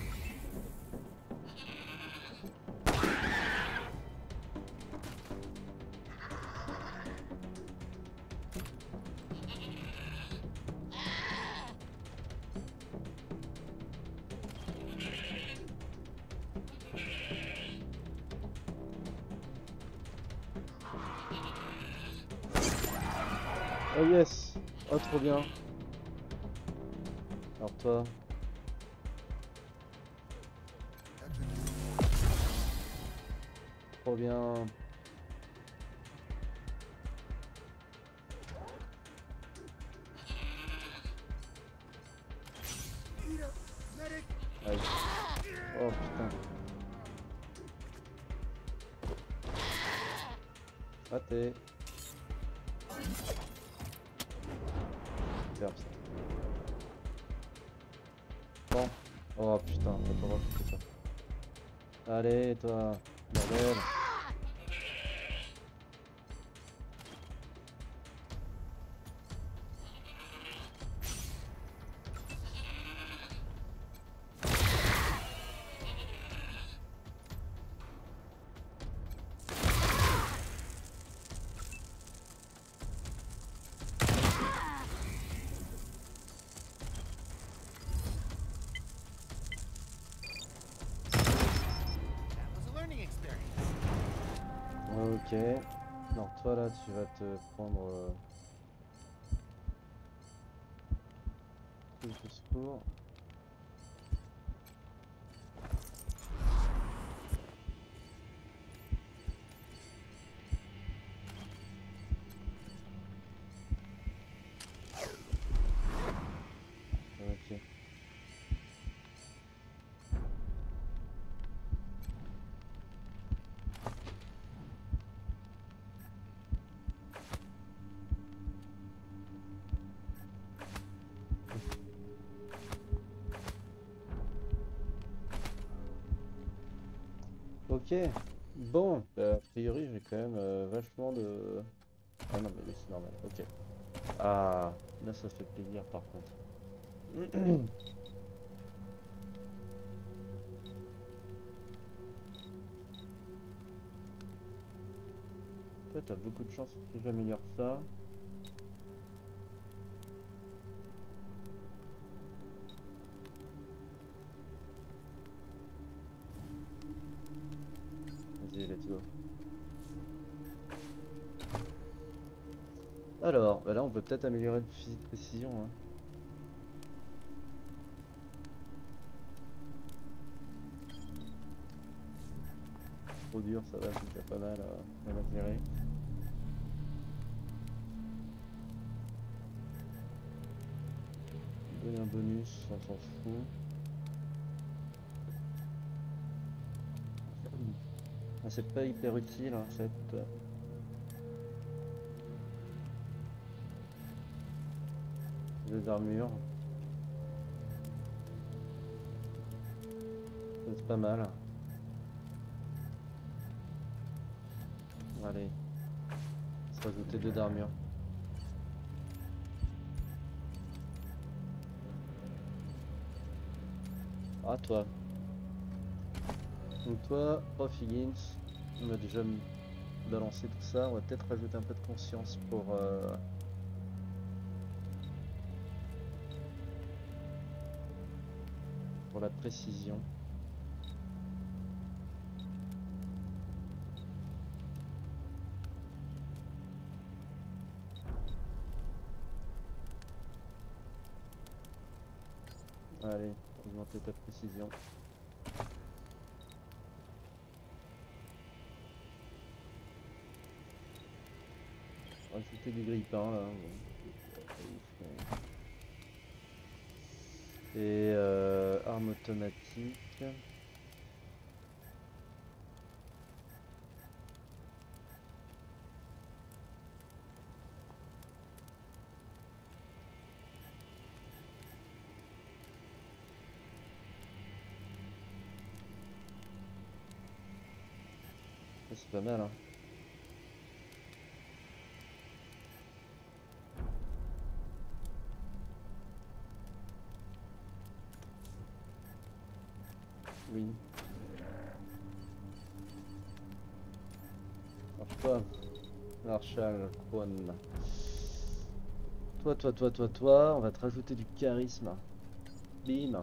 Oh yes! Oh trop bien! Alors toi? Trop bien! Aïe. Oh putain! Raté! Superbe ça. Bon. Oh putain, on va pas voir que c'est ça. Allez, toi, bordel. Ok. Non, toi là, tu vas te prendre... Euh... Truc de secours. Ok. Ok, bon, bah, a priori j'ai quand même euh, vachement de... Ah non mais c'est normal, ok. Ah, là ça fait plaisir par contre. En fait t'as beaucoup de chance que j'améliore ça. Vas-y, let's go. Alors, bah là on peut peut-être améliorer le fusil de précision. Hein. Trop dur, ça va, c'est déjà pas mal à, à l'intérêt. Donner un bonus, on s'en fout. Ah, c'est pas hyper utile en fait. Deux armures. C'est pas mal. Allez. On va rajouter deux d'armure. Ah toi. Donc toi, prof Higgins, on va déjà me balancer tout ça. On va peut-être rajouter un peu de conscience pour... Euh... pour la précision. Allez, augmenter ta précision. Rajouter du grille-pain là. Et euh, arme automatique. C'est pas mal hein. Oui. Alors toi, Marshall Kwon. Toi, toi, toi, toi, toi, on va te rajouter du charisme. Bim.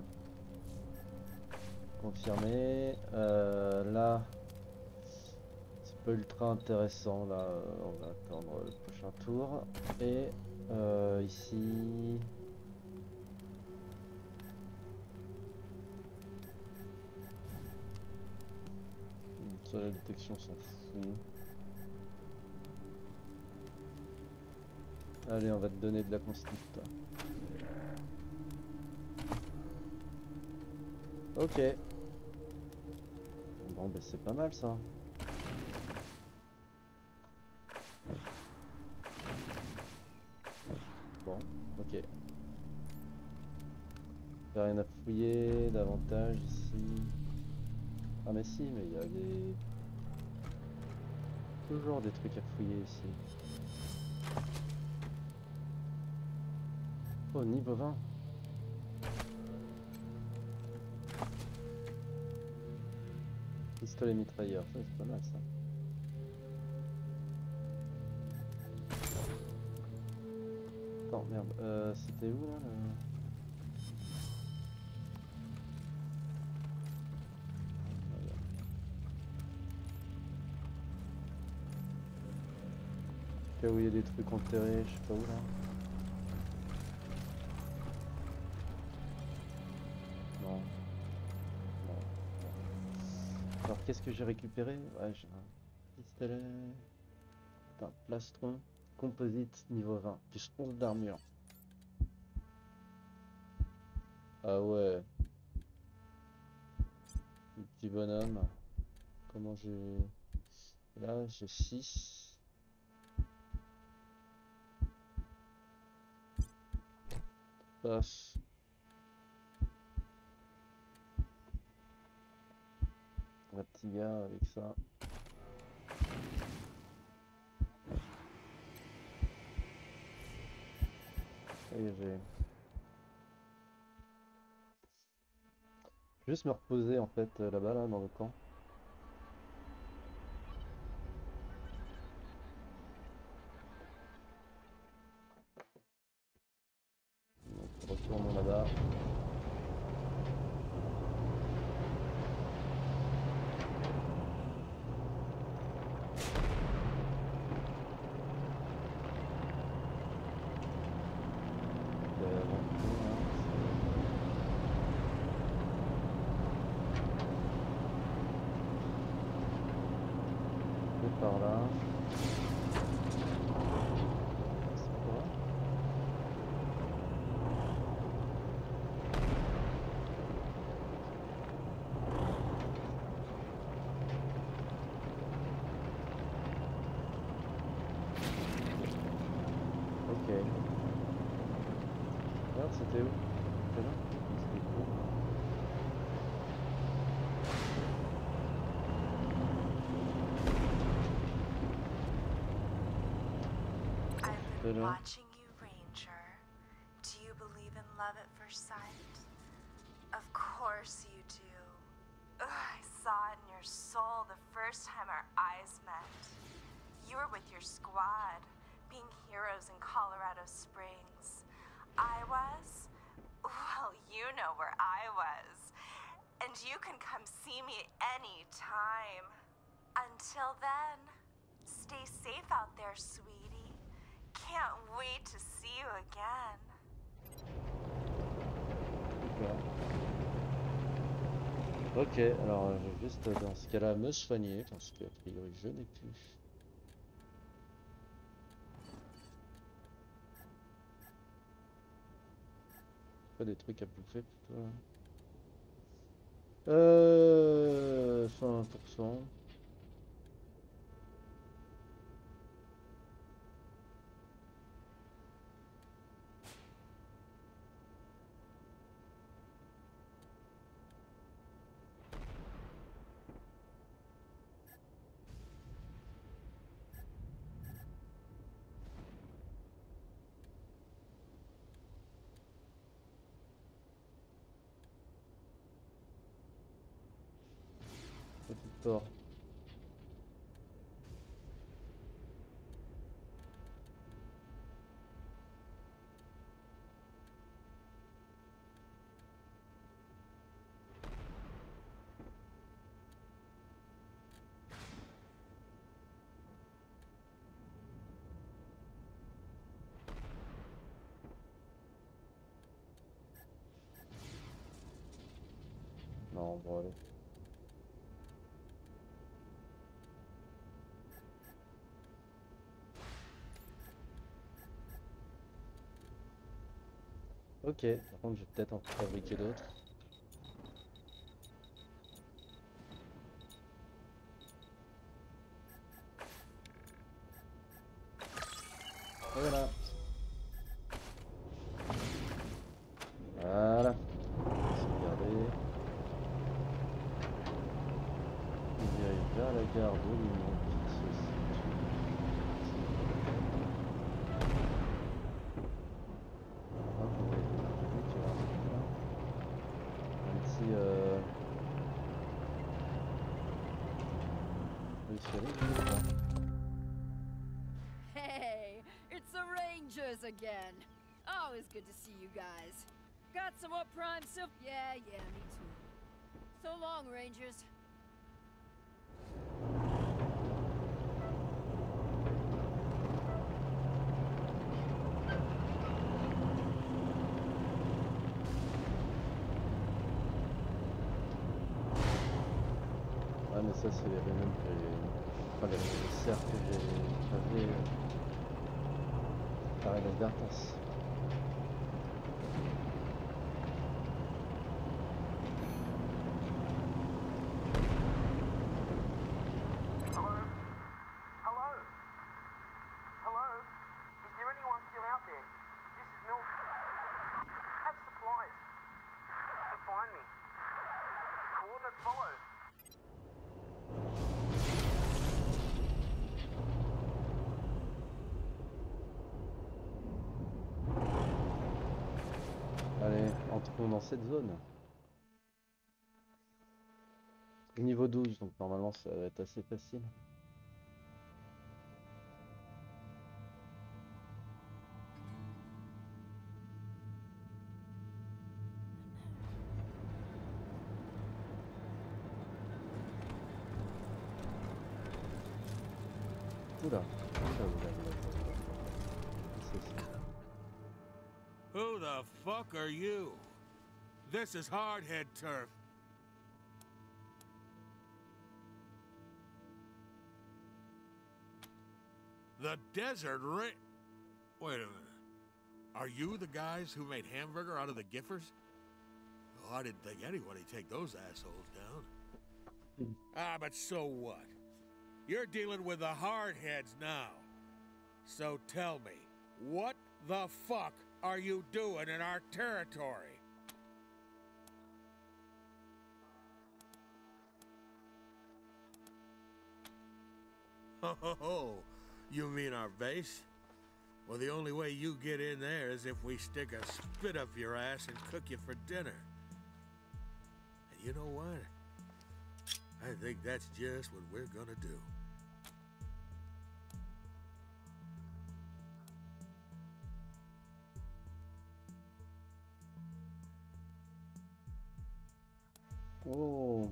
Confirmé. Euh, là, c'est pas ultra intéressant. Là, on va attendre le prochain tour. Et euh, ici. Ça, la détection s'en fout. Allez, on va te donner de la constite. Ok. Bon, ben c'est pas mal ça. Bon, ok. Rien à fouiller davantage ici. Ah mais si, mais il y a des... toujours des trucs à fouiller ici. Oh, niveau vingt. Pistolet mitrailleur, ça c'est pas mal ça. Attends, merde, euh, c'était où là le... Là où il y a des trucs enterrés, je sais pas où là. Non. Non. Alors qu'est-ce que j'ai récupéré? Ouais, j'ai un pistolet. Un plastron composite niveau vingt, plus onze d'armure. Ah ouais. Le petit bonhomme. Comment j'ai... Là j'ai six. Passe. Un petit gars avec ça. Ça y est, j'ai... Juste me reposer en fait là-bas, là, dans le camp. Donc, retournons là-bas. Par là. C'est quoi? Ok. Merde, c'était où? C'était là? C'était cool. Watching you, Ranger. Do you believe in love at first sight? Of course you do. Ugh, I saw it in your soul the first time our eyes met. You were with your squad, being heroes in Colorado Springs. I was? Well, you know where I was. And you can come see me any time. Until then, stay safe out there, sweetie. Can't wait to see you again. Ok, alors je vais juste dans ce cas-là me soigner parce qu'a priori je n'ai plus. Pas des trucs à bouffer plutôt. Euh, cent pour cent. Petite porte. Non, bon allez. Ok, par contre je vais peut-être en fabriquer d'autres. Et voilà. Voilà. Sauvegarder. y aller, je sais pas. Hey, it's the Rangers again. Always good to see you guys. Got some more prime silk? Yeah, yeah, me too. So long, Rangers. Ah mais ça c'est les mêmes que j'ai... Enfin les, les cerfs que j'ai... J'avais... Euh... Pareil d'Albertas. Allez, entrons dans cette zone. Niveau douze, donc normalement ça va être assez facile. Oula, oula, oula, oula, oula. C'est ça. Who the fuck are you? This is Hardhead turf. The Desert Ra- Wait a minute. Are you the guys who made hamburger out of the Giffers? Oh, I didn't think anybody'd take those assholes down. Ah, but so what? You're dealing with the Hardheads now. So tell me, what the fuck are you doing in our territory? Oh, you mean our base? Well, the only way you get in there is if we stick a spit up your ass and cook you for dinner. And you know what? I think that's just what we're gonna do. Oh.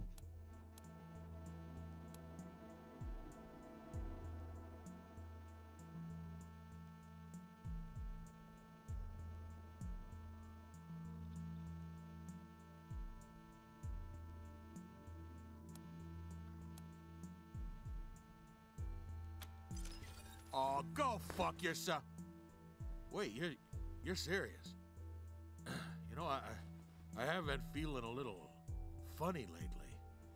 Oh, go fuck yourself. Wait, you're you're serious? You know, I I have been feeling a little funny lately.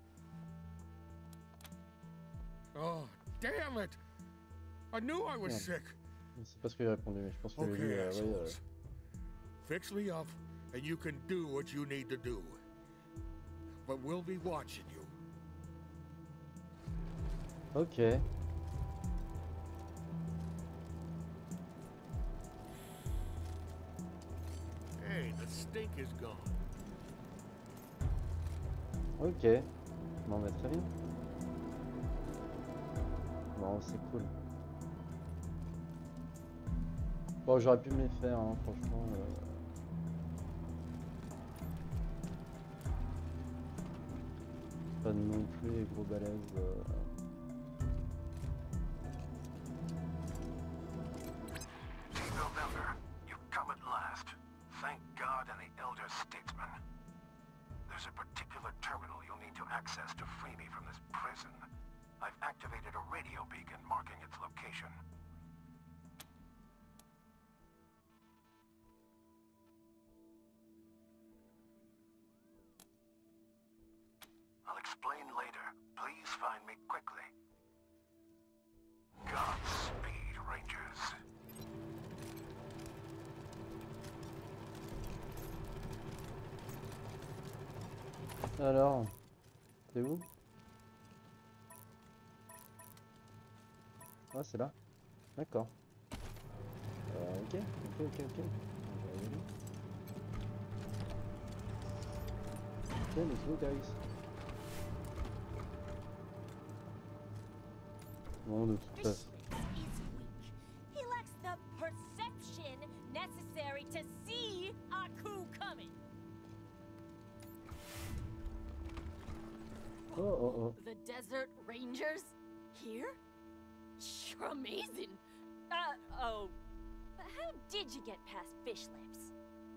Oh, damn it! I knew I was Merde. sick. C'est pas ce que j'ai répondu, mais je pense que Okay, lui, euh, oui, euh, assholes. Fix me up, and you can do what you need to do. But we'll be watching you. Ok. Hey, the stink is gone. Ok. Bon, bah, très bien. Bon, c'est cool. Bon, j'aurais pu me les faire, hein, franchement. Euh... Pas non plus les gros balèzes. Euh... November, you've come at last. Thank God and the Elder Statesman. There's a particular terminal you'll need to access to free me from this prison. I've activated a radio beacon marking its location. I'll explain later. Please find me quickly. Godspeed, Rangers. Alors, c'est où? Ah, c'est là. D'accord. Euh, ok, ok, ok, ok. On va y aller. Ok, let's go, guys. Bon, de toute façon. He lacks the perception necessary to see our coup coming. Oh, oh, oh. The Desert Rangers? Here? You're amazing. Uh, oh. How did you get past Fish Lips?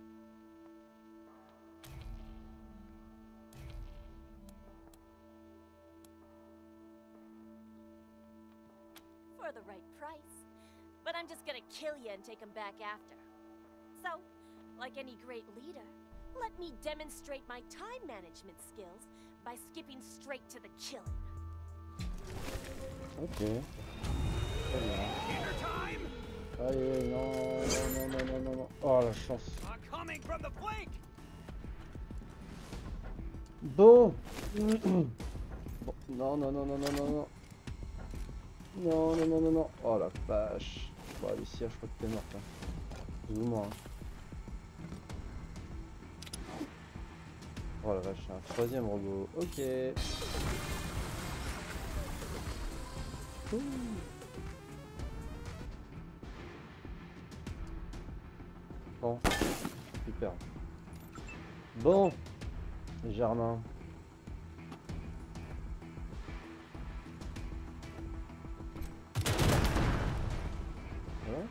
For the right price. But I'm just gonna kill you and take him back after. So, like any great leader, let me demonstrate my time management skills by skipping straight to the killing. Ok. Très bien. Allez, non, non, non, non, non, non, non. Oh, la chance. Bon. Bon. Non, non, non, non, non, non, non. Non, non, non, non, non. Oh la vache. Bon, Lucia, je crois que t'es morte. Hein. Plus ou moins. Hein. Oh la vache, un troisième robot. Ok. Ouh. Bon. Super. Bon. Germain. Voilà.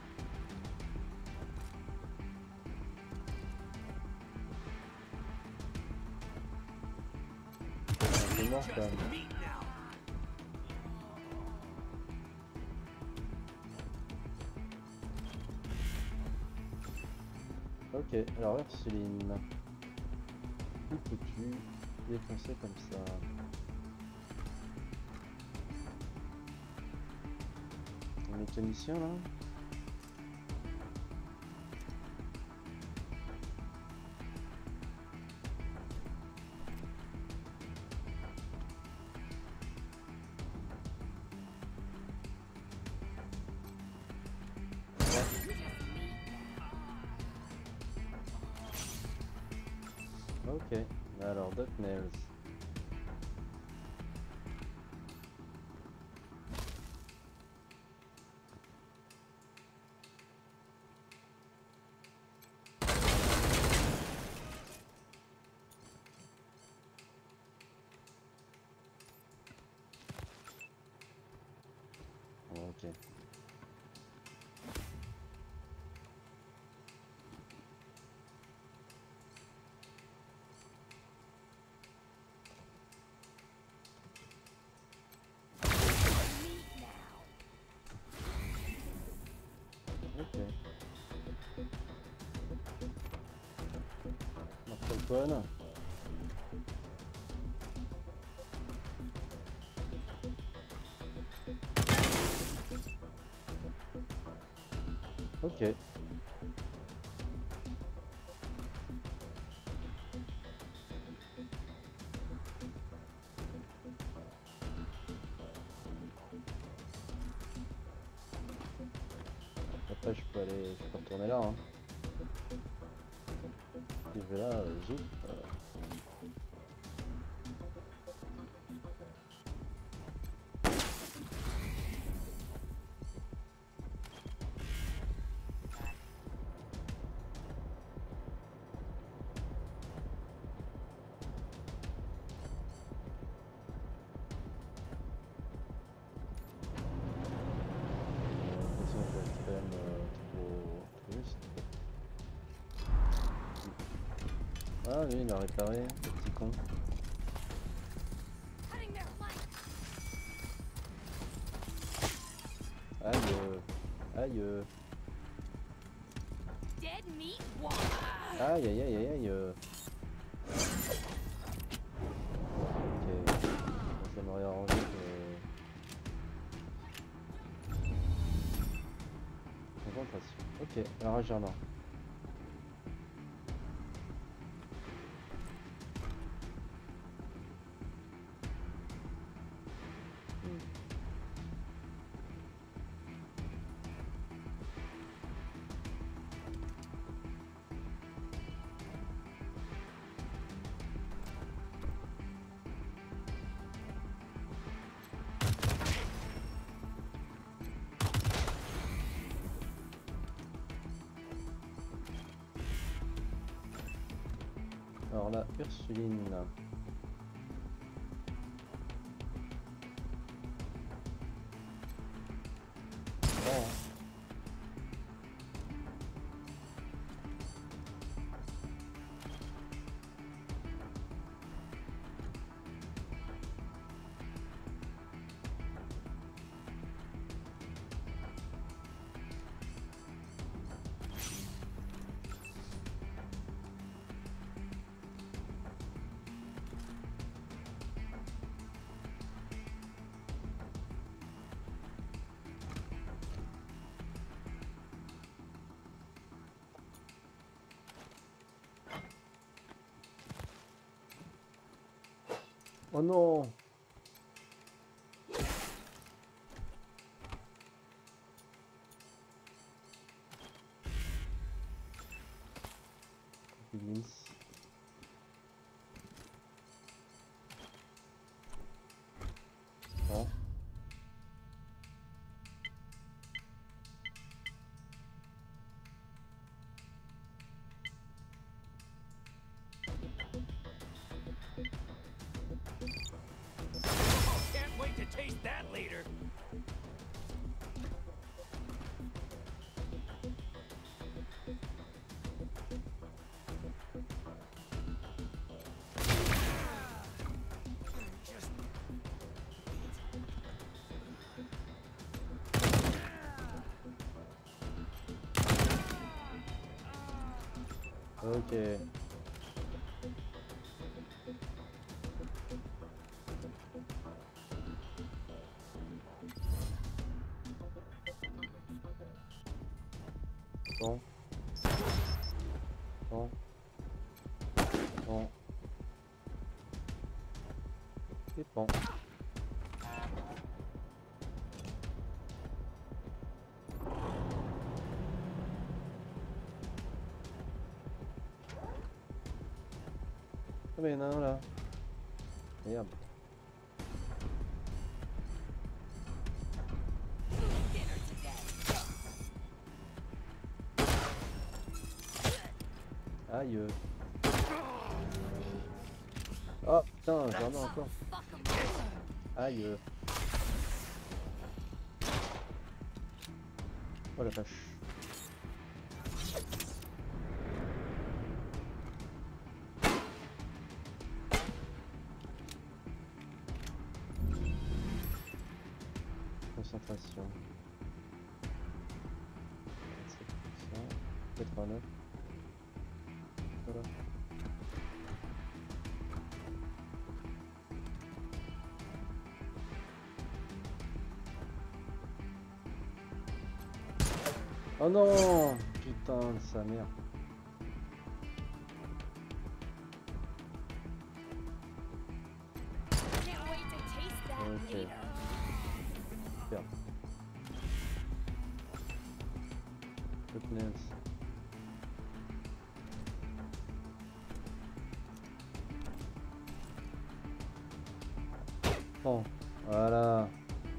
C'est mort quand même. Ok, alors Ursuline. Où peux-tu défoncer comme ça? Un mécanicien là? Ok, alors DuckNails. Ok. Marcel Cohen. Ok. Après je peux aller, je peux retourner là. Hein. Si je vais là, euh, zoom. Euh... Ah lui il a réparé, le petit con. Aïe, aïe. Aïe aïe aïe aïe aïe. Ok, ça m'aurait arrangé que... Concentration. Ok, alors Germain. Alors là, Ursuline. Bon. Oh non! Vince. Bon. Can't wait to taste that later. Ok. Bon. Bon. Bon. C'est bon. Ah mais il y en a un là. Merde. Aïe. Oh putain, j'en ai encore. Aïe. Oh la vache. Concentration. vingt-sept pour cent. quatre-vingt-neuf. Voilà. Oh non! Putain de sa mère. Ok. Super. Goodness. Bon, voilà.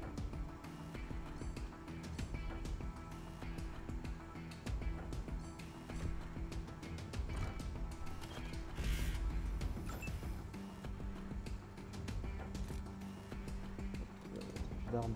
D'armes.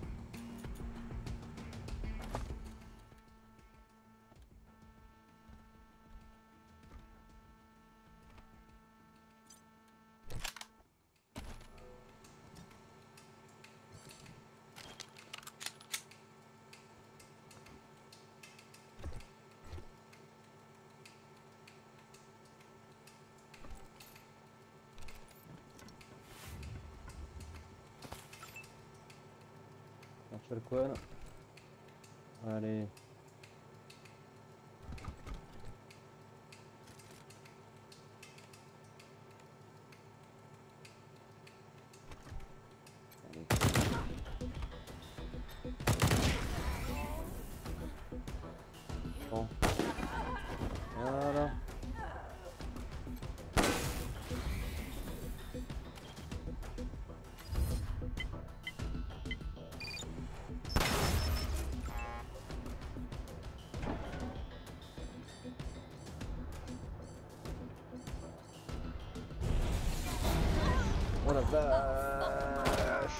Marshall Quan. Allez. Bon. Voilà. vache.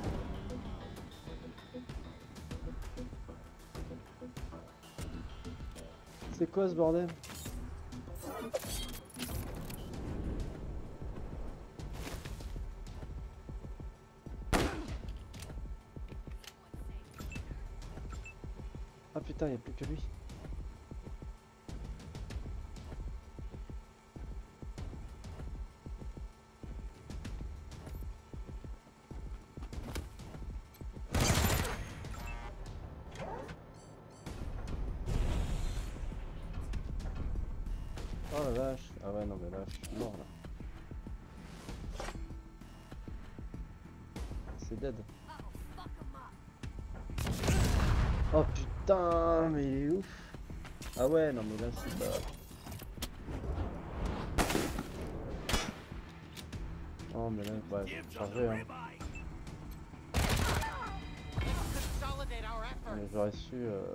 C'est quoi ce bordel? Ah putain, y'a plus que lui. Oh la vache. Ah ouais, non mais là je suis mort là. C'est dead. Oh putain, mais il est ouf. Ah ouais, non mais là c'est pas... Oh mais là, ouais, c'est chargé hein. Mais j'aurais su... Euh...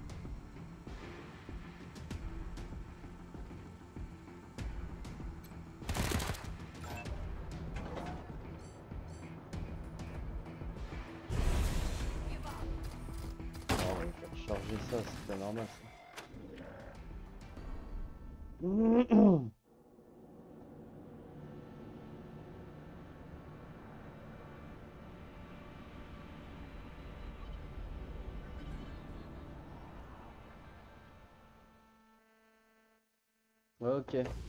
Charger ça, c'est pas normal ça. Ok.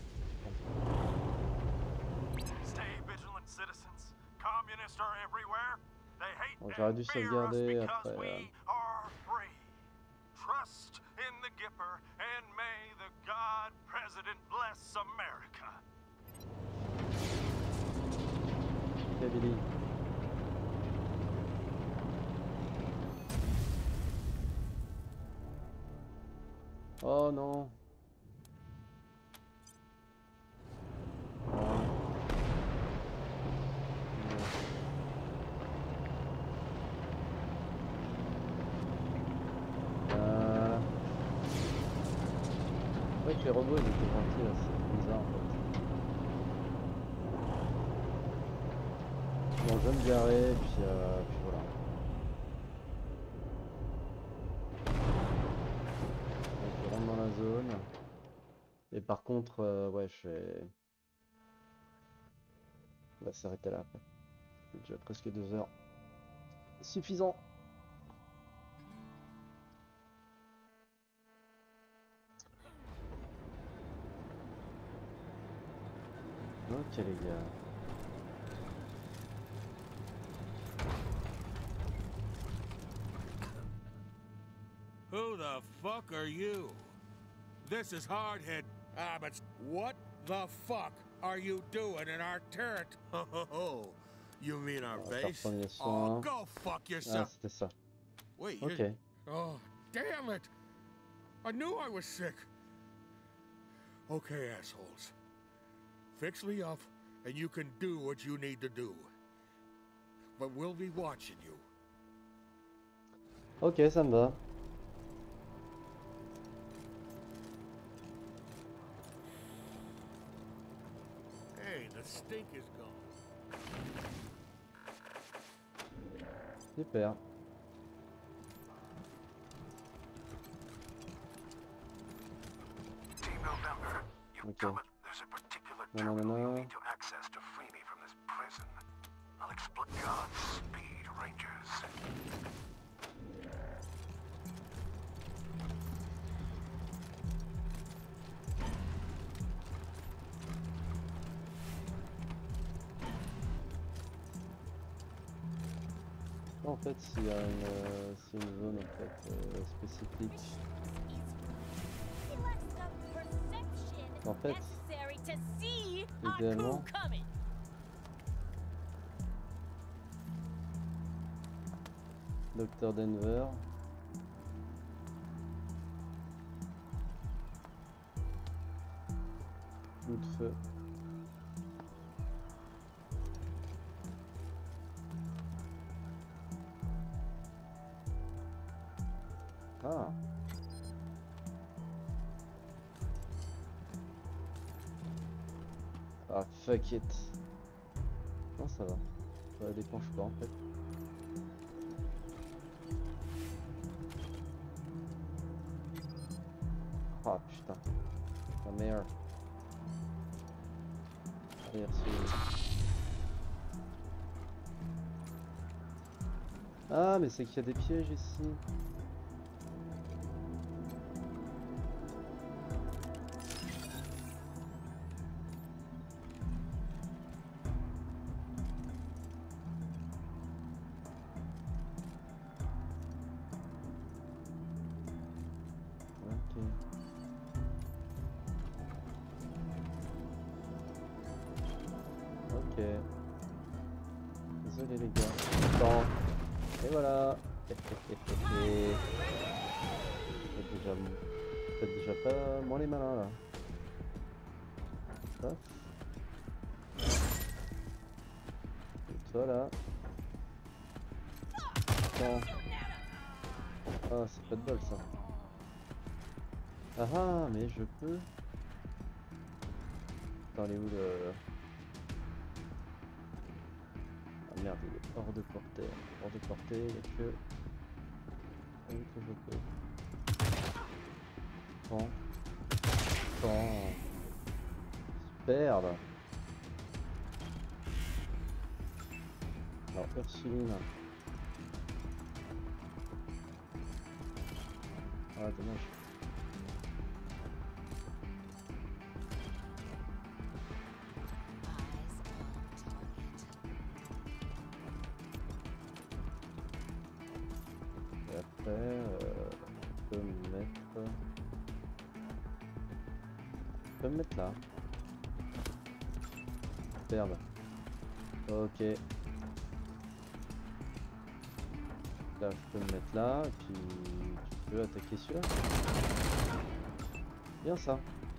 Stay vigilant, citizens. Communists are everywhere. They hate Bon, j'aurais dû and fear us sauvegarder because après. we Euh... are free. Trust in the Gipper, and may the God President bless America. Okay, Billy. Oh non. Euh... Ouais, que les robots ils étaient gentils là, c'est bizarre en fait. Bon, je vais me garer et puis, euh, puis voilà. Donc, je rentre dans la zone. Et par contre, euh, ouais, je vais... On va s'arrêter là après. C'est déjà presque deux heures. Suffisant. Ok les gars. Who the fuck are you? This is Hardhead. Ah, but what the fuck are you doing in our turret? Oh, you mean our base? Oh, go fuck Ah, yourself. c'était ça. Wait, ok. you're... Oh, damn it. I knew I was sick. Okay, assholes. Fix me up, and you can do what you need to do. But we'll be watching you. Ok, ça me va. Hey, the stink is gone. Super. Team November, you Ok. tell it there's a particular Non, non, terminal you non, need to access to free me from this prison. I'll explain. Godspeed, Rangers. En fait, s'il y a une, euh, s'il y a une zone en fait euh, spécifique. En fait, idéalement, Docteur Denver. Coup de feu. Ah. Ah, fuck it. Non, ça va. Ça déclenche pas en fait. Ah putain. La merde. Allez, merci. Ah, mais c'est qu'il y a des pièges ici. Ok. Ok. Désolé les gars. Attends. Et voilà. Faites déjà, faites déjà pas moins les malins là. Ça. Et toi là. Attends. Ah, c'est pas de bol ça. Ah ah, mais je peux. Attends, elle est où le... Ah merde, il est hors de portée. Hors de portée, il n'y a que... Ah oui, que je peux. Attends. Attends. Superbe. Alors, Ursuline. Ah, dommage. Et après, euh, je peux me mettre... Je peux me mettre là. Superbe. Ok. Là, je peux me mettre là, et puis tu peux attaquer celui-là. Bien ça.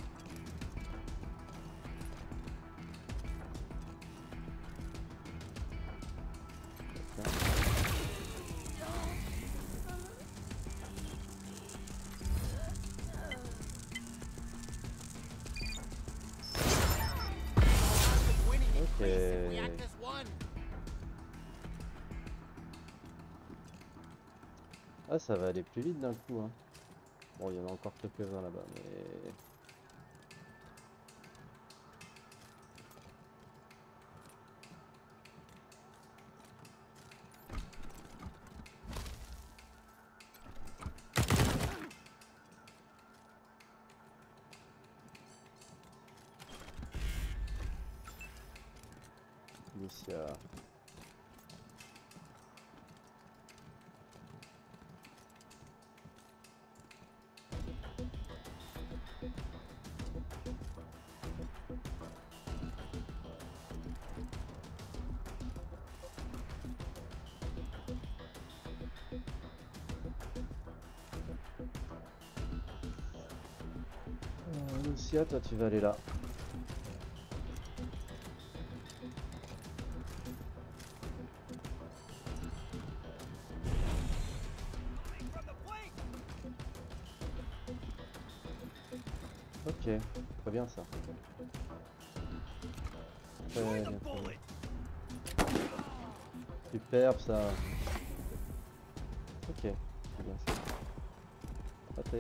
Ok. Ah, ça va aller plus vite d'un coup, hein. Bon, il y en a encore quelques-uns là-bas, mais... Lucia. Euh, Lucia, toi tu vas aller là. Ok, très bien ça. Très bien, très bien. Superbe ça. Ok, très bien ça. Raté.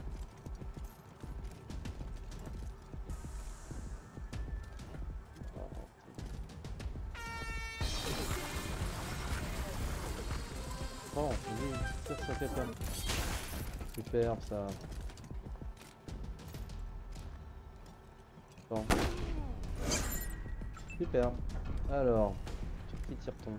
Oh, oui, tire sur quelqu'un. Superbe ça. Bon. Super. Alors, sur qui tire-t-on?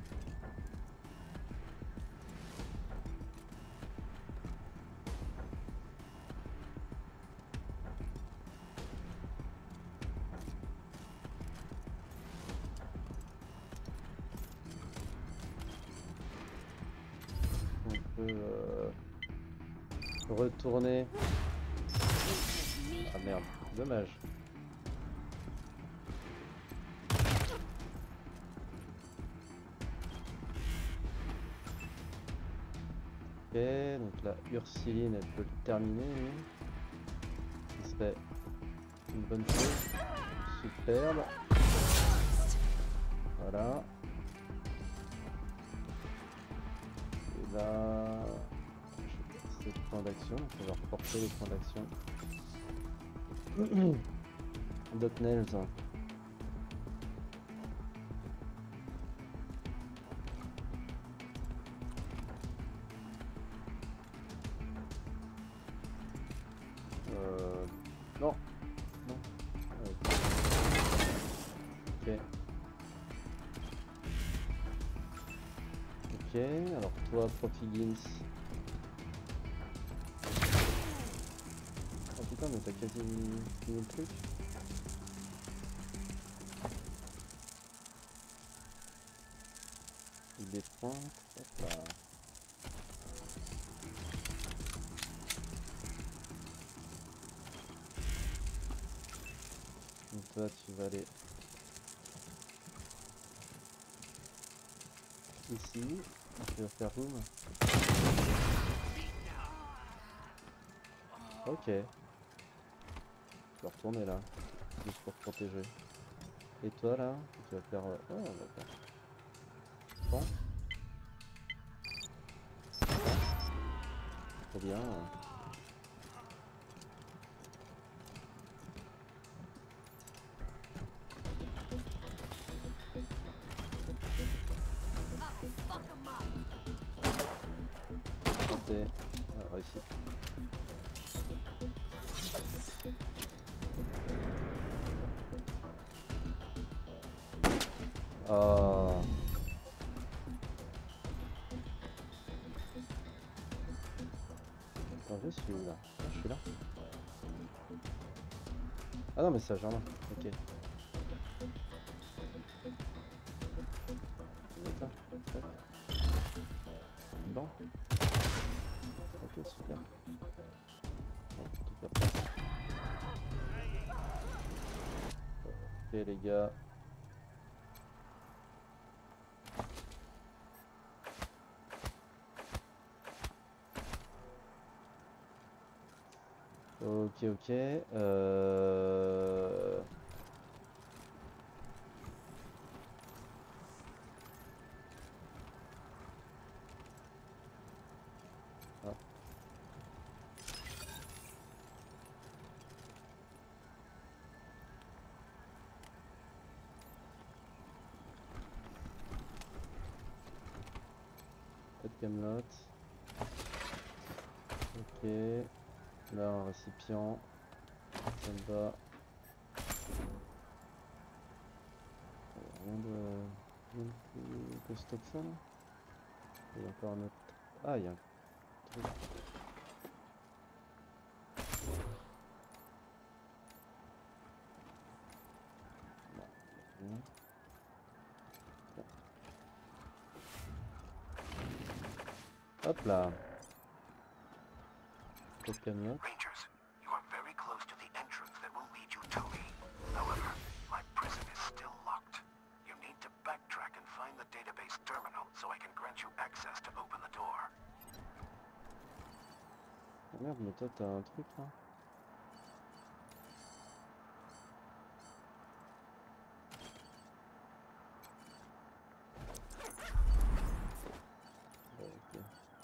On peut euh, retourner. Ah merde, dommage. Ok, donc la Ursuline, elle peut le terminer. Ce serait une bonne chose. Superbe. Voilà. Et là, je vais passer le point d'action, donc on va reporter les points d'action. Doc Nails. Euh... Non. Non. Ouais. Ok. Ok, alors toi, Profiggins. Oh putain, mais t'as quasi fini le truc. Il des points. Hop là. Donc toi, tu vas aller ici. Tu vas faire room. Ok. Tu vas retourner là, juste pour te protéger. Et toi là, tu vas faire... Oh d'accord. Bon. Trop bien. Santé. Ah, réussi. Ah. Attends, je suis où là? Ah, je suis là. Ah non mais c'est à Germain. Ok. Attends. Bon. Ok, super. Bon, tout va bien. Ok les gars. Ok, ok. Euh... Ah. Pas de Camelot. Ok. Là, un récipient. Ça me va. Rien de... rien de plus costaud que ça là. Il y a encore un autre... Ah, il y a un truc. Non, rien. Hop là. Pas de camion. Rangers, you are very close to the entrance that will lead you to me. However, my prison is still locked. You need to backtrack and find the database terminal so I can grant you access to open the door. Oh merde, mais toi t'as un truc là. Ok.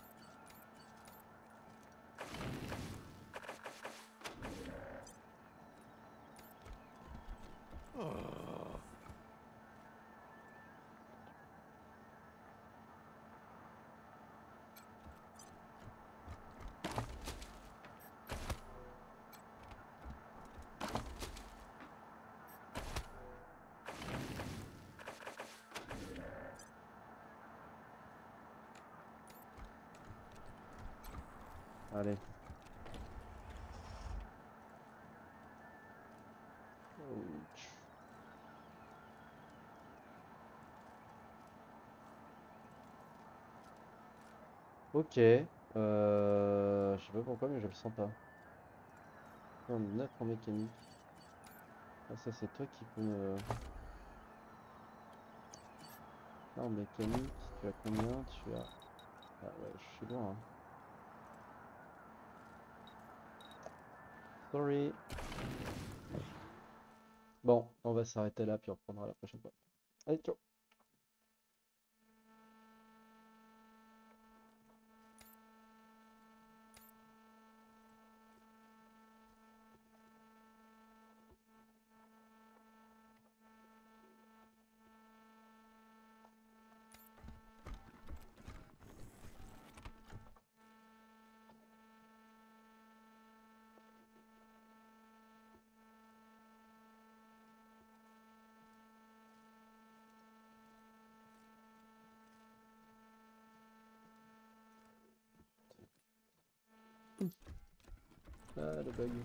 Allez. Ouch. Ok. Euh... Je sais pas pourquoi mais je le sens pas. neuf en mécanique. Ah ça c'est toi qui peux me... Là en mécanique, tu as combien? Tu as... Ah ouais, je suis loin. Hein. Sorry. Bon, on va s'arrêter là puis on reprendra la prochaine fois. Allez, ciao. Ah, le bug.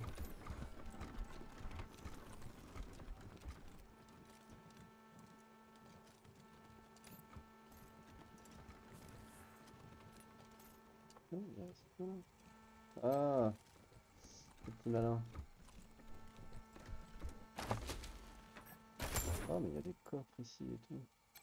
Ah, le petit malin. Oh, mais il y a des coffres ici et tout.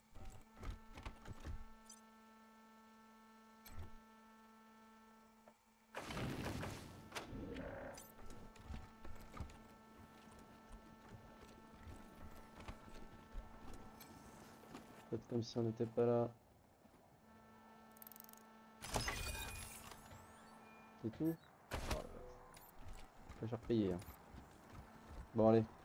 Peut-être comme si on n'était pas là. C'est tout. Oh, là là. Pas cher payé. Hein. Bon allez.